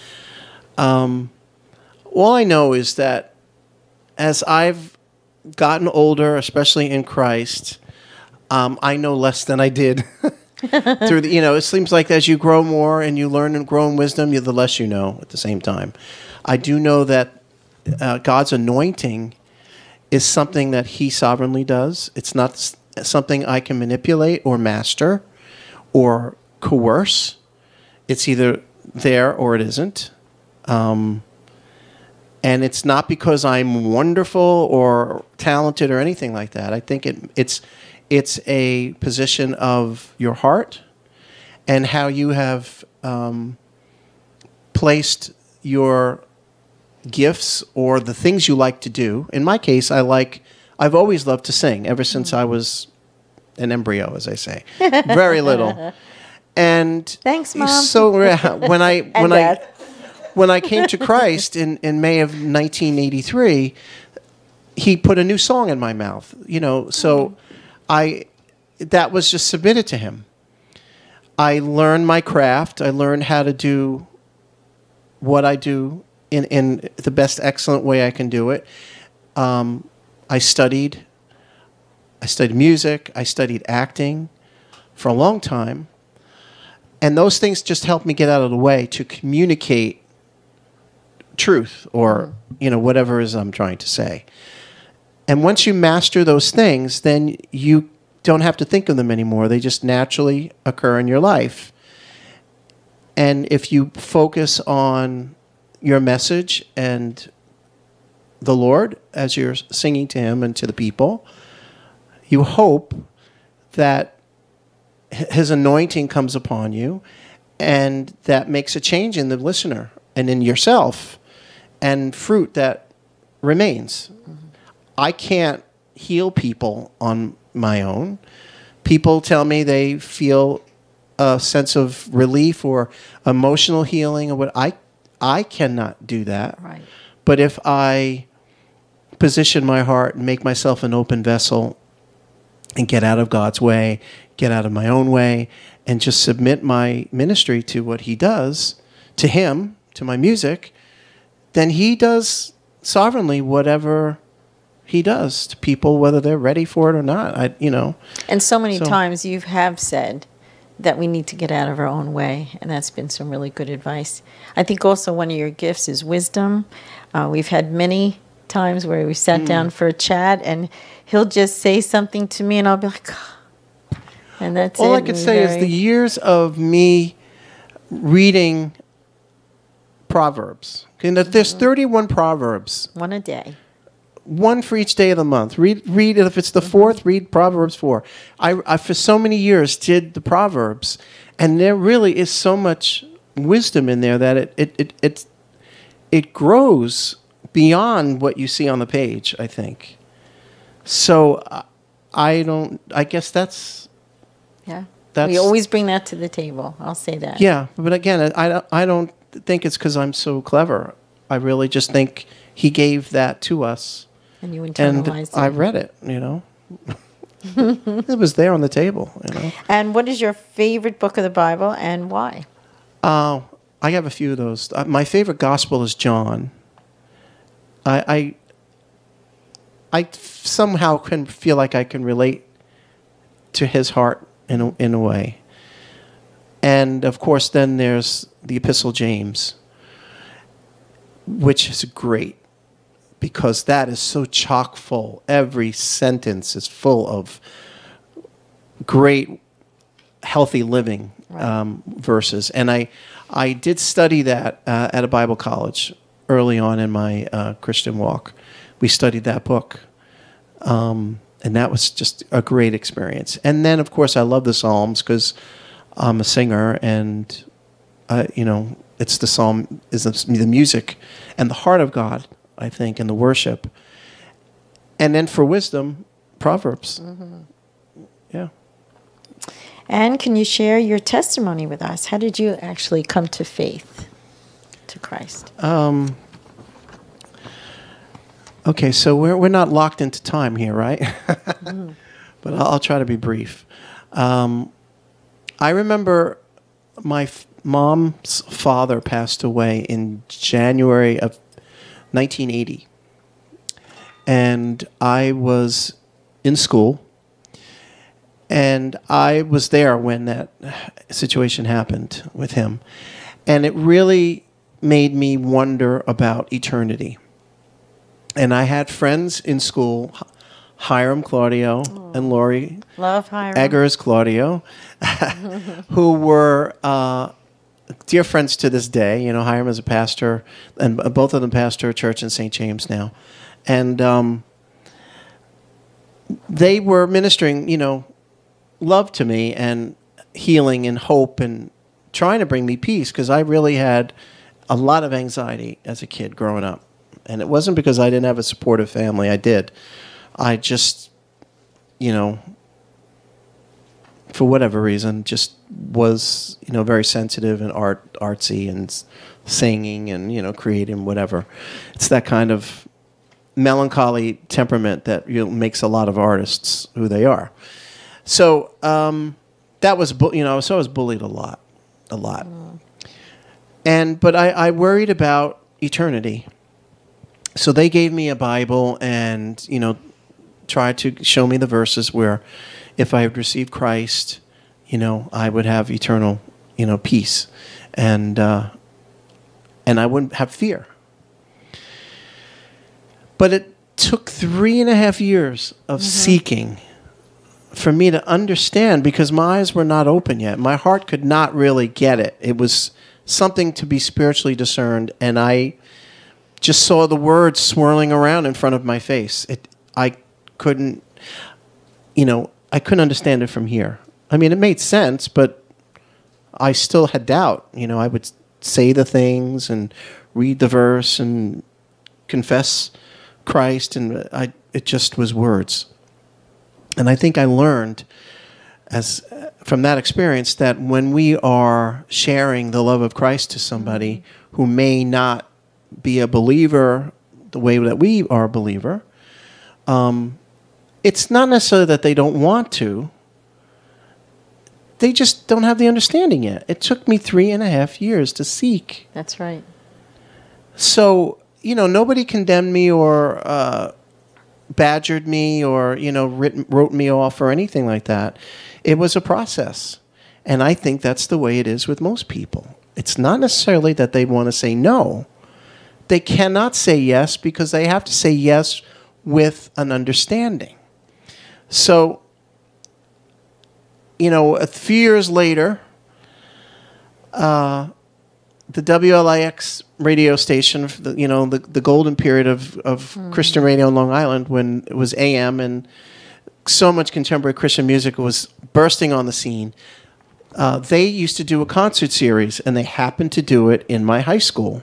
All I know is that as I've gotten older, especially in Christ, I know less than I did. Through it seems like as you grow more and you learn and grow in wisdom, the less you know at the same time. I do know that God's anointing is something that He sovereignly does. It's not something I can manipulate or master or coerce. It's either there or it isn't. And it's not because I'm wonderful or talented or anything like that. I think it's a position of your heart and how you have placed your gifts or the things you like to do. In my case, I've always loved to sing ever since I was an embryo, as I say, very little. And thanks, Mom. So when I came to Christ in May of 1983, He put a new song in my mouth. So. That was just submitted to Him. I learned my craft. I learned how to do what I do in the best excellent way I can do it. I studied music. I studied acting for a long time. And those things just helped me get out of the way to communicate truth or, whatever it is I'm trying to say. And once you master those things, then you don't have to think of them anymore. They just naturally occur in your life. And if you focus on your message and the Lord as you're singing to Him and to the people, you hope that His anointing comes upon you and that makes a change in the listener and in yourself and fruit that remains. I can't heal people on my own. People tell me they feel a sense of relief or emotional healing or what. I cannot do that. Right. But if I position my heart and make myself an open vessel and get out of God's way, get out of my own way, and just submit my ministry to what He does, to Him, to my music, then He does sovereignly whatever He does to people, whether they're ready for it or not. And so many times you have said that we need to get out of our own way, and that's been some really good advice. I think also one of your gifts is wisdom. We've had many times where we sat down for a chat, and he'll just say something to me, and I'll be like, oh. And that's all I could say is the years of me reading Proverbs. Okay, there's 31 Proverbs. One a day. One for each day of the month. Read if it's the fourth, read Proverbs 4. I for so many years did the Proverbs, and there really is so much wisdom in there that it grows beyond what you see on the page, I think. So I guess that's we always bring that to the table. I'll say that. Yeah, but again, I don't think it's because I'm so clever. I really just think He gave that to us. And you internalized it. I read it, It was there on the table, And what is your favorite book of the Bible and why? I have a few of those. My favorite gospel is John. I somehow can feel like I can relate to his heart in a way. And of course, then there's the Epistle James, which is great because that is so chock full. Every sentence is full of great, healthy living verses. And I did study that at a Bible college early on in my Christian walk. We studied that book. And that was just a great experience. And then, of course, I love the Psalms because I'm a singer, and it's the psalm is the music and the heart of God, I think, and the worship. And then for wisdom, Proverbs. Mm-hmm. Yeah. And can you share your testimony with us? How did you actually come to faith, to Christ? Okay, so we're not locked into time here, right? Mm. But I'll try to be brief. I remember my mom's father passed away in January of 1980. And I was in school. And I was there when that situation happened with him. And it really made me wonder about eternity. And I had friends in school, Hiram, Claudio, and Lori. Love Hiram. Eggers, Claudio, who were dear friends to this day. You know, Hiram is a pastor, and both of them pastor a church in St. James now. And they were ministering, love to me and healing and hope and trying to bring me peace, because I really had a lot of anxiety as a kid growing up. And it wasn't because I didn't have a supportive family. I did. I just, for whatever reason, just was, very sensitive and artsy and singing and, creating whatever. It's that kind of melancholy temperament that makes a lot of artists who they are. So that was, so I was bullied a lot. But I worried about eternity. So they gave me a Bible and, tried to show me the verses where if I had received Christ, I would have eternal, peace. And I wouldn't have fear. But it took 3.5 years of seeking for me to understand, because my eyes were not open yet. My heart could not really get it. It was something to be spiritually discerned, and I just saw the words swirling around in front of my face. I couldn't understand it from here. I mean, it made sense, but I still had doubt. I would say the things and read the verse and confess Christ, and it just was words. And I think I learned from that experience that when we are sharing the love of Christ to somebody who may not be a believer the way that we are a believer, it's not necessarily that they don't want to. They just don't have the understanding yet. It took me 3.5 years to seek. That's right. So, nobody condemned me or badgered me or, wrote me off or anything like that. It was a process. And I think that's the way it is with most people. It's not necessarily that they want to say no. They cannot say yes because they have to say yes with an understanding. So, a few years later, the WLIX radio station, the golden period of Christian radio in Long Island, when it was AM and so much contemporary Christian music was bursting on the scene, they used to do a concert series, and they happened to do it in my high school.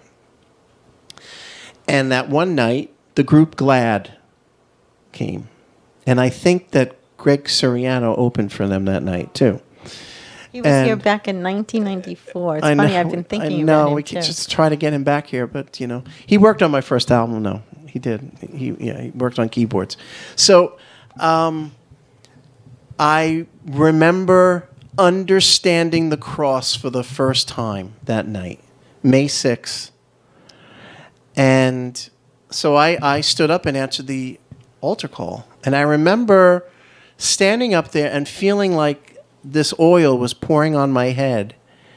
And that one night, the group Glad came. And I think that Greg Soriano opened for them that night, too. He was here back in 1994. It's funny, I've been thinking about him, we could just try to get him back here. But, he worked on my first album. No, he did. He worked on keyboards. So I remember understanding the cross for the first time that night, May 6th. And so I stood up and answered the altar call. And I remember standing up there and feeling like this oil was pouring on my head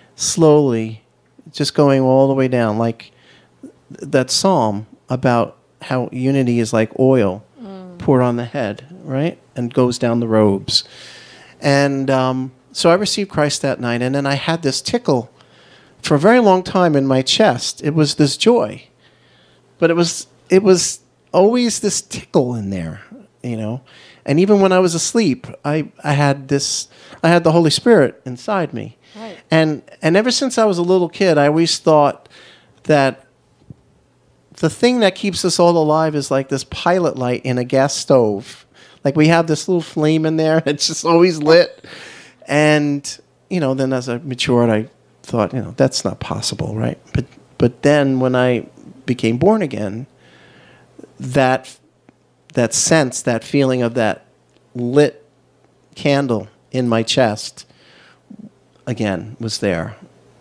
slowly, just going all the way down, like that psalm about how unity is like oil poured on the head, right? And goes down the robes. And so I received Christ that night, and then I had this tickle for a very long time in my chest. It was this joy. But it was always this tickle in there, you know. And even when I was asleep, I had the Holy Spirit inside me. Right. And ever since I was a little kid, I always thought that the thing that keeps us all alive is like this pilot light in a gas stove. Like we have this little flame in there. It's just always lit. And, you know, then as I matured, I thought, you know, that's not possible, right? But then when I became born again, that sense, that feeling of that lit candle in my chest, again, was there.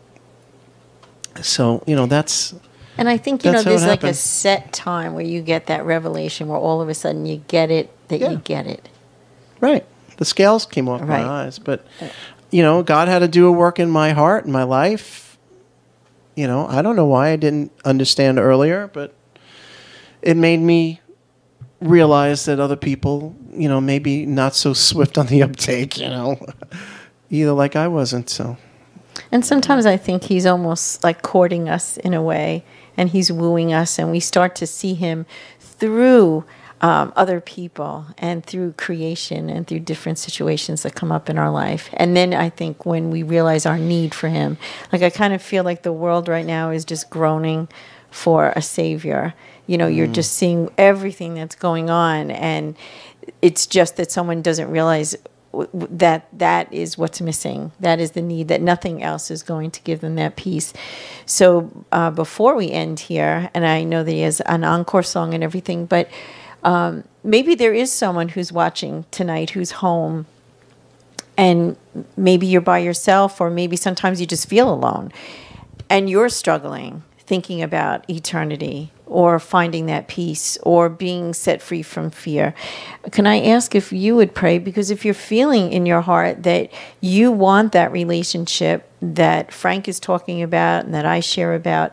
So, you know, that's... And I think, That's how there's it like a happened. set time where you get that revelation where all of a sudden you get it, that Yeah. you get it. Right. The scales came off Right. my eyes. But, you know, God had to do a work in my heart, in my life. You know, I don't know why I didn't understand earlier, but it made me realize that other people, you know, maybe not so swift on the uptake, you know, either like I wasn't, so. And sometimes I think he's almost like courting us in a way, and he's wooing us, and we start to see him through other people and through creation and through different situations that come up in our life. And then I think when we realize our need for him, like I kind of feel like the world right now is just groaning for a savior. You know, you're just seeing everything that's going on, and it's just that someone doesn't realize that is what's missing. That is the need, that nothing else is going to give them that peace. So before we end here, and I know that he has an encore song and everything, but maybe there is someone who's watching tonight who's home, and maybe you're by yourself, or maybe sometimes you just feel alone, and you're struggling, thinking about eternity, or finding that peace, or being set free from fear. Can I ask if you would pray? Because if you're feeling in your heart that you want that relationship that Frank is talking about and that I share about,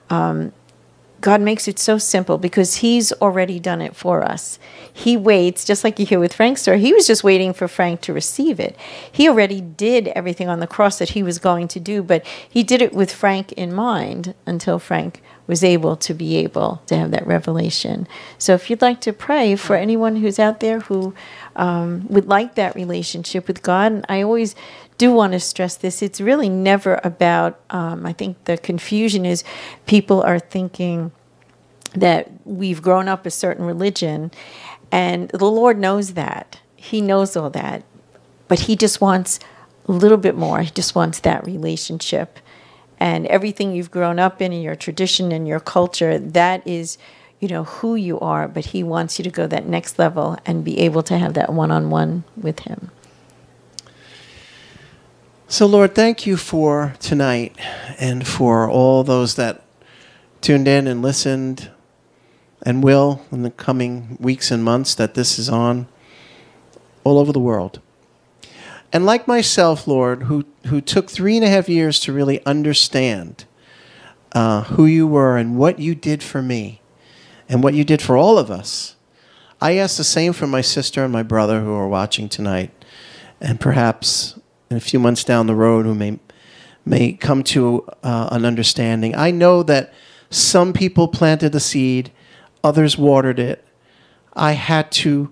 God makes it so simple because he's already done it for us. He waits, just like you hear with Frank's story, he was just waiting for Frank to receive it. He already did everything on the cross that he was going to do, but he did it with Frank in mind until Frank was able to have that revelation. So if you'd like to pray for anyone who's out there who would like that relationship with God, and I always do want to stress this, it's really never about, I think the confusion is people are thinking that we've grown up a certain religion, and the Lord knows that. He knows all that. But he just wants a little bit more. He just wants that relationship. And everything you've grown up in, and your tradition and your culture, that is, you know, who you are. But he wants you to go that next level and be able to have that one-on-one with him. So, Lord, thank you for tonight and for all those that tuned in and listened and will in the coming weeks and months that this is on all over the world. And like myself, Lord, who took 3.5 years to really understand who you were and what you did for me and what you did for all of us, I ask the same for my sister and my brother who are watching tonight, and perhaps in a few months down the road who may come to an understanding. I know that some people planted the seed, others watered it. I had to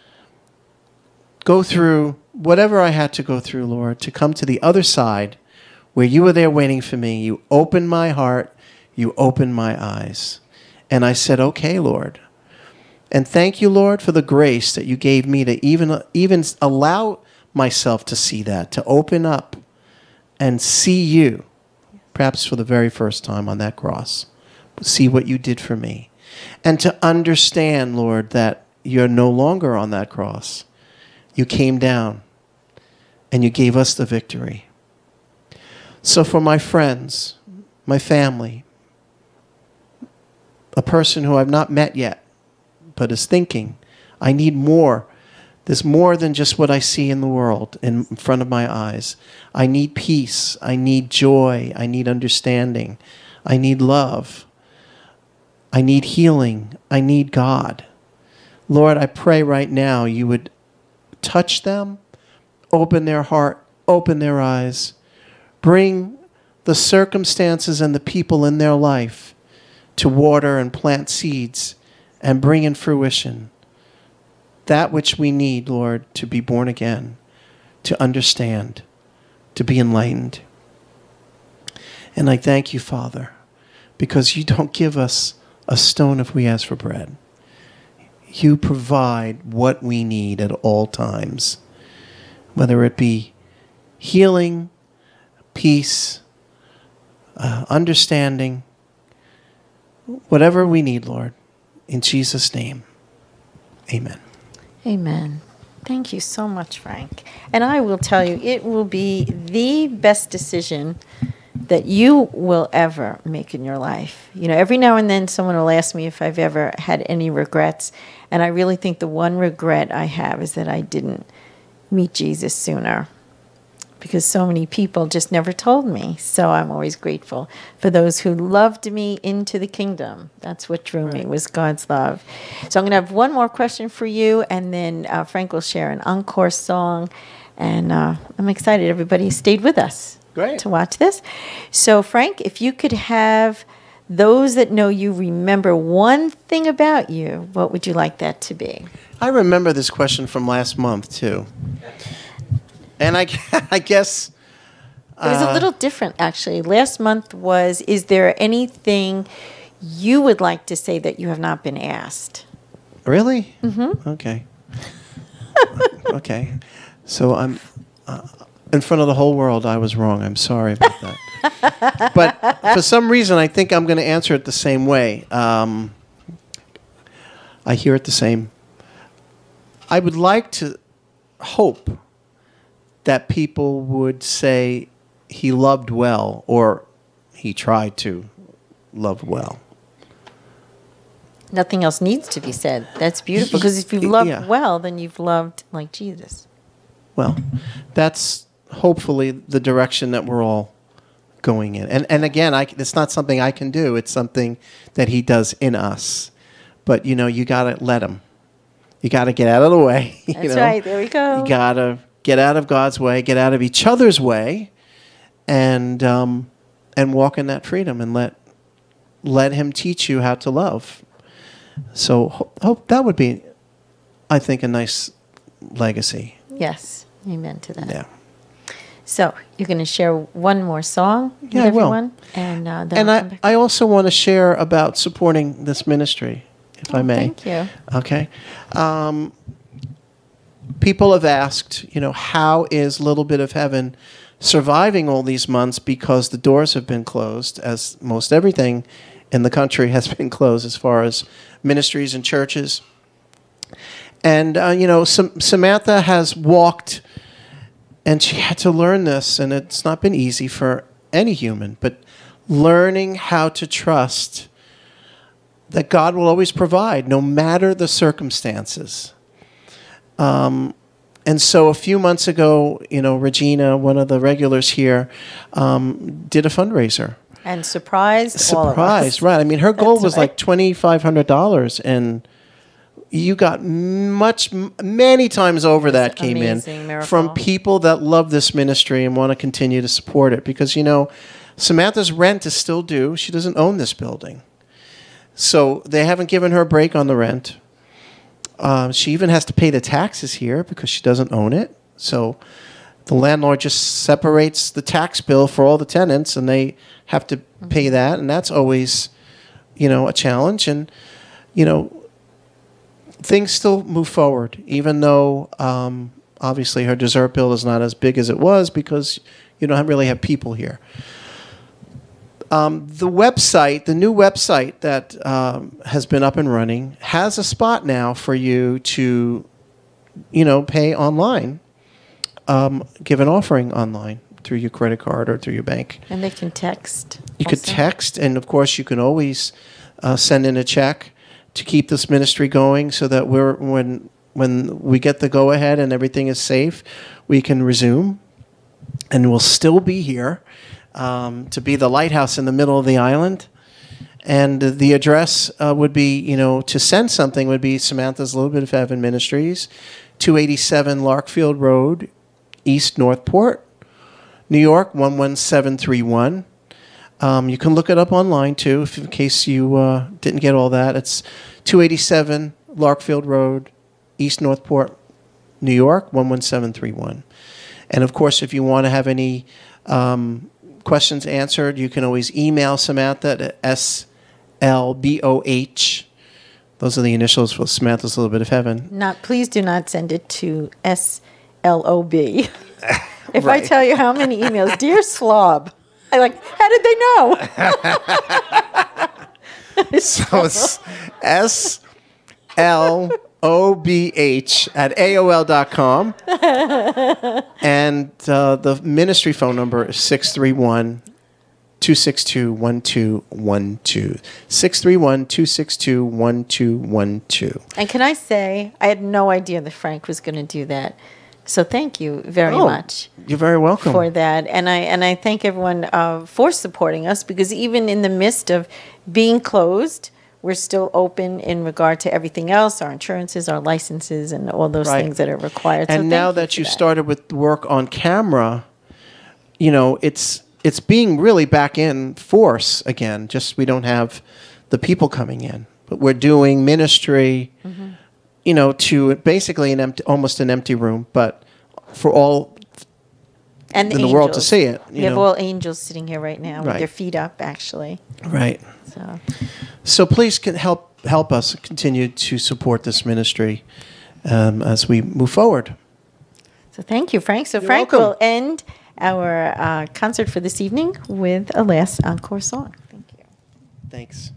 go through whatever I had to go through, Lord, to come to the other side where you were there waiting for me. You opened my heart. You opened my eyes. And I said, okay, Lord. And thank you, Lord, for the grace that you gave me to even allow myself to see that, to open up and see you, perhaps for the very first time on that cross, see what you did for me. And to understand, Lord, that you're no longer on that cross. You came down and you gave us the victory. So for my friends, my family, a person who I've not met yet, but is thinking, I need more. There's more than just what I see in the world in front of my eyes. I need peace. I need joy. I need understanding. I need love. I need healing. I need God. Lord, I pray right now you would touch them, open their heart, open their eyes, bring the circumstances and the people in their life to water and plant seeds and bring in fruition that which we need, Lord, to be born again, to understand, to be enlightened. And I thank you, Father, because you don't give us a stone if we ask for bread. You provide what we need at all times, whether it be healing, peace, understanding, whatever we need, Lord. In Jesus' name, amen. Amen. Thank you so much, Frank. And I will tell you, it will be the best decision that you will ever make in your life. You know, every now and then someone will ask me if I've ever had any regrets. And I really think the one regret I have is that I didn't meet Jesus sooner, because so many people just never told me. So I'm always grateful for those who loved me into the kingdom. That's what drew me, was God's love. So I'm going to have one more question for you, and then Frank will share an encore song. And I'm excited everybody stayed with us to watch this. So Frank, if you could have those that know you remember one thing about you, what would you like that to be? I remember this question from last month, too. And I guess... It was a little different, actually. Last month was, is there anything you would like to say that you have not been asked? Really? Mm-hmm. Okay. Okay. So I'm... in front of the whole world, I was wrong. I'm sorry about that. But for some reason, I think I'm going to answer it the same way. I hear it the same. I would like to hope that people would say he loved well, or he tried to love well. Nothing else needs to be said. That's beautiful, because if you've loved well, then you've loved like Jesus. Well, that's hopefully the direction that we're all going in. And again, it's not something I can do. It's something that he does in us. But, you know, you got to let him. You got to get out of the way. That's right. There we go. You got to get out of God's way, get out of each other's way, and walk in that freedom, and let him teach you how to love. So hope that would be, I think, a nice legacy. Yes. Amen to that. Yeah. So you're going to share one more song with I everyone? will. And then And I'll come back. I also want to share about supporting this ministry, if I may. Thank you. Okay. People have asked, you know, how is Little Bit of Heaven surviving all these months, because the doors have been closed, as most everything in the country has been closed as far as ministries and churches. And, you know, Samantha has walked, and she had to learn this, and it's not been easy for any human, but learning how to trust that God will always provide, no matter the circumstances. And so a few months ago, you know, Regina, one of the regulars here, did a fundraiser. And surprised all of us. Right. I mean, her goal That's was right. like $2,500, and you got many times over that came in miracle. from people that love this ministry and want to continue to support it. Because, you know, Samantha's rent is still due. She doesn't own this building. So they haven't given her a break on the rent. She even has to pay the taxes here because she doesn't own it. So the landlord just separates the tax bill for all the tenants, and they have to pay that. And that's always, you know, a challenge. And, you know, things still move forward, even though obviously her dessert bill is not as big as it was because you don't really have people here. The website, the new website that has been up and running, has a spot now for you to, you know, pay online, give an offering online through your credit card or through your bank. And they can text. You could text, and of course you can always send in a check to keep this ministry going, so that when we get the go ahead and everything is safe, we can resume, and we'll still be here. To be the lighthouse in the middle of the island, And the address would be, to send something would be Samantha's Little Bit of Heaven Ministries, 287 Larkfield Road, East Northport, New York, 11731. You can look it up online, too, in case you didn't get all that. It's 287 Larkfield Road, East Northport, New York, 11731. And, of course, if you want to have any questions answered, you can always email Samantha at SLBOH. Those are the initials for Samantha's Little Bit of Heaven. Please do not send it to SLOB. If Right. I tell you how many emails, dear slob, I like, how did they know? So it's SLOBH@AOL.com. And the ministry phone number is 631-262-1212. 631-262-1212. And can I say, I had no idea that Frank was going to do that. So thank you very much. You're very welcome. For that. And I thank everyone for supporting us, because even in the midst of being closed, we're still open in regard to everything else, our insurances, our licenses, and all those things that are required. And so now that you started with work on camera, it's being really back in force again. Just we don't have the people coming in, but we're doing ministry, to basically almost an empty room, but for all and in the world to see it. We have all angels sitting here right now with their feet up, actually. Right. So please help us continue to support this ministry as we move forward. So thank you, Frank. So You're Frank welcome. will end our concert for this evening with a last encore song. Thank you. Thanks.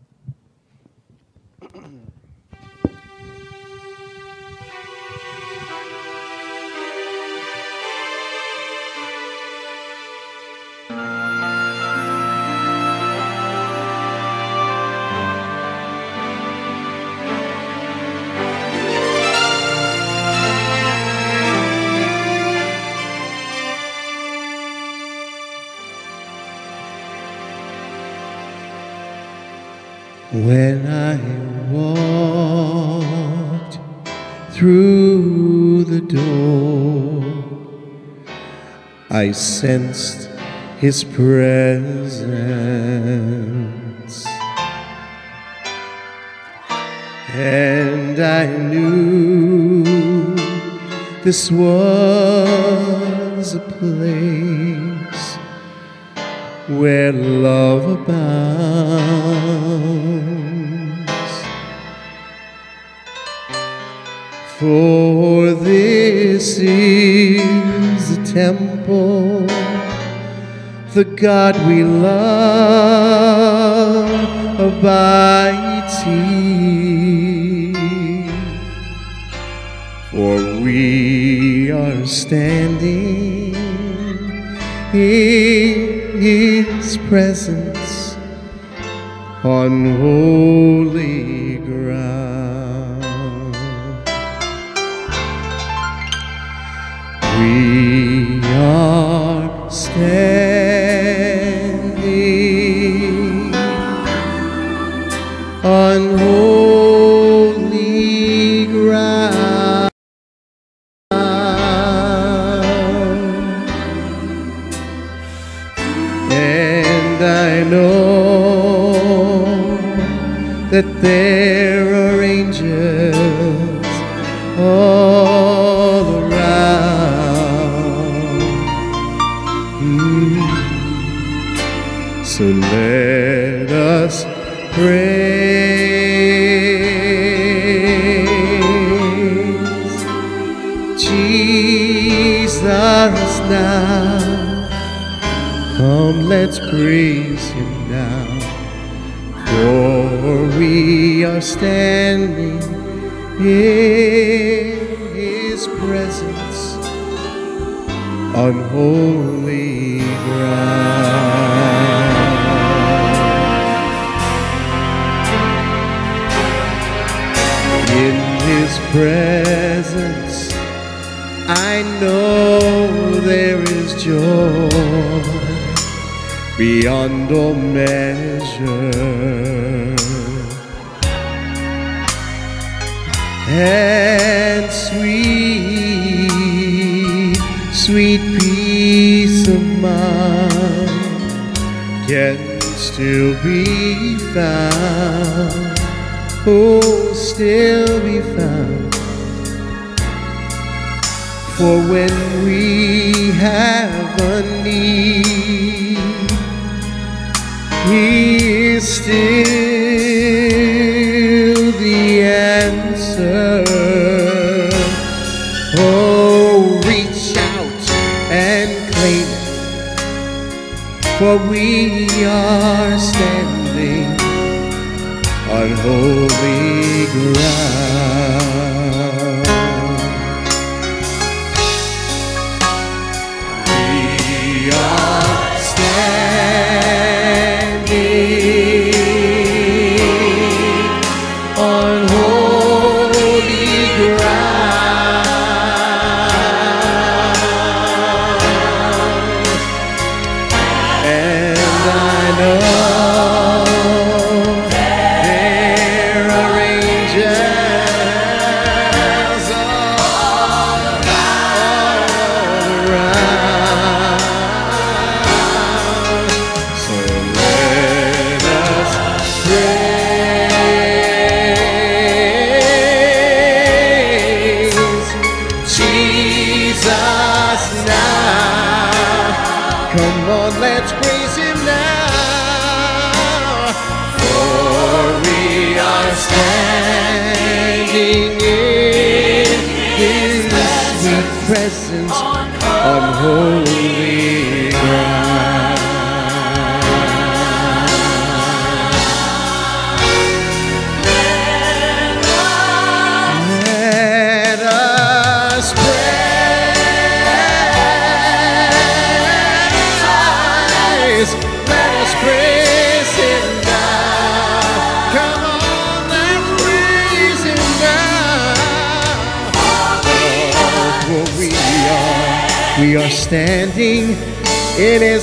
When I walked through the door, I sensed His presence, and I knew this was a place where love abounds. For this is the temple, the God we love abides here. For we are standing in His presence on holy ground. We are standing on holy ground. And I know that there are angels all around. So let us praise Jesus now. Come, let's praise Him now, for we are standing in His presence on holy ground. In His presence, I know there is joy. beyond all measure. And sweet, sweet peace of mind can still be found, oh, still be found. For when we have a need, He is still the answer. Oh, reach out and claim it, for we are standing on holy ground. We are standing on holy ground, and I know there are angels all around. So let us praise Jesus now. Come on, let's praise Him now. For we are standing in His sweet presence on holy ground. Let us praise, let us praise Him now. Come on, let's praise Him now. For we are standing in His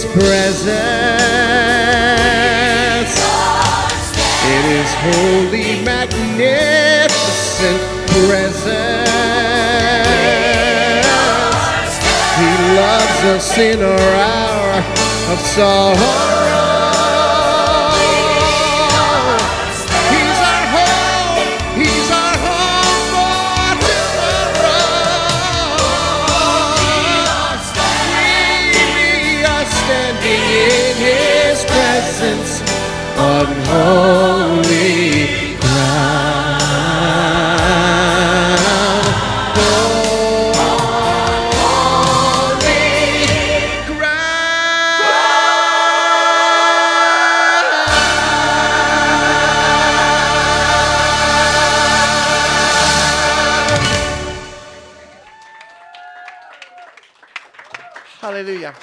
presence, in His holy, magnificent presence. He loves us in our hour of sorrow. He's our hope, He's our hope for tomorrow. We are standing in His presence on holy ground. Holy ground. Hallelujah.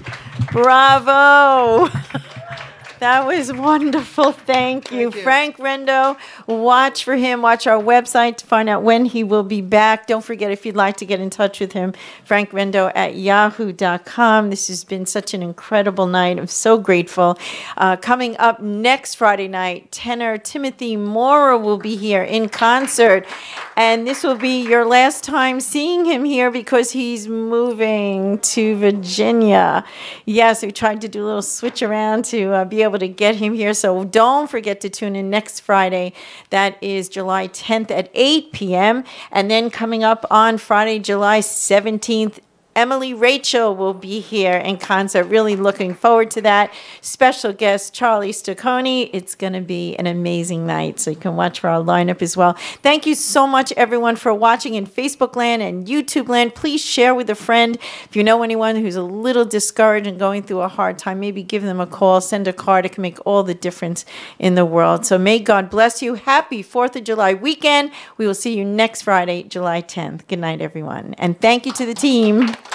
Bravo. That was wonderful. Thank you. Thank you. Frank Rendo. Watch for him. Watch our website to find out when he will be back. Don't forget, if you'd like to get in touch with him, frankrendo@yahoo.com. This has been such an incredible night. I'm so grateful. Coming up next Friday night, tenor Timothy Mora will be here in concert. And this will be your last time seeing him here because he's moving to Virginia. Yes, we tried to do a little switch around to be able to get him here. So don't forget to tune in next Friday. That is July 10th at 8 p.m. And then coming up on Friday, July 17th, Emily Rachel will be here in concert. Really looking forward to that. Special guest, Charlie Stocconi. It's going to be an amazing night, so you can watch for our lineup as well. Thank you so much, everyone, for watching in Facebook land and YouTube land. Please share with a friend. If you know anyone who's a little discouraged and going through a hard time, maybe give them a call, send a card. It can make all the difference in the world. So may God bless you. Happy 4th of July weekend. We will see you next Friday, July 10th. Good night, everyone. And thank you to the team.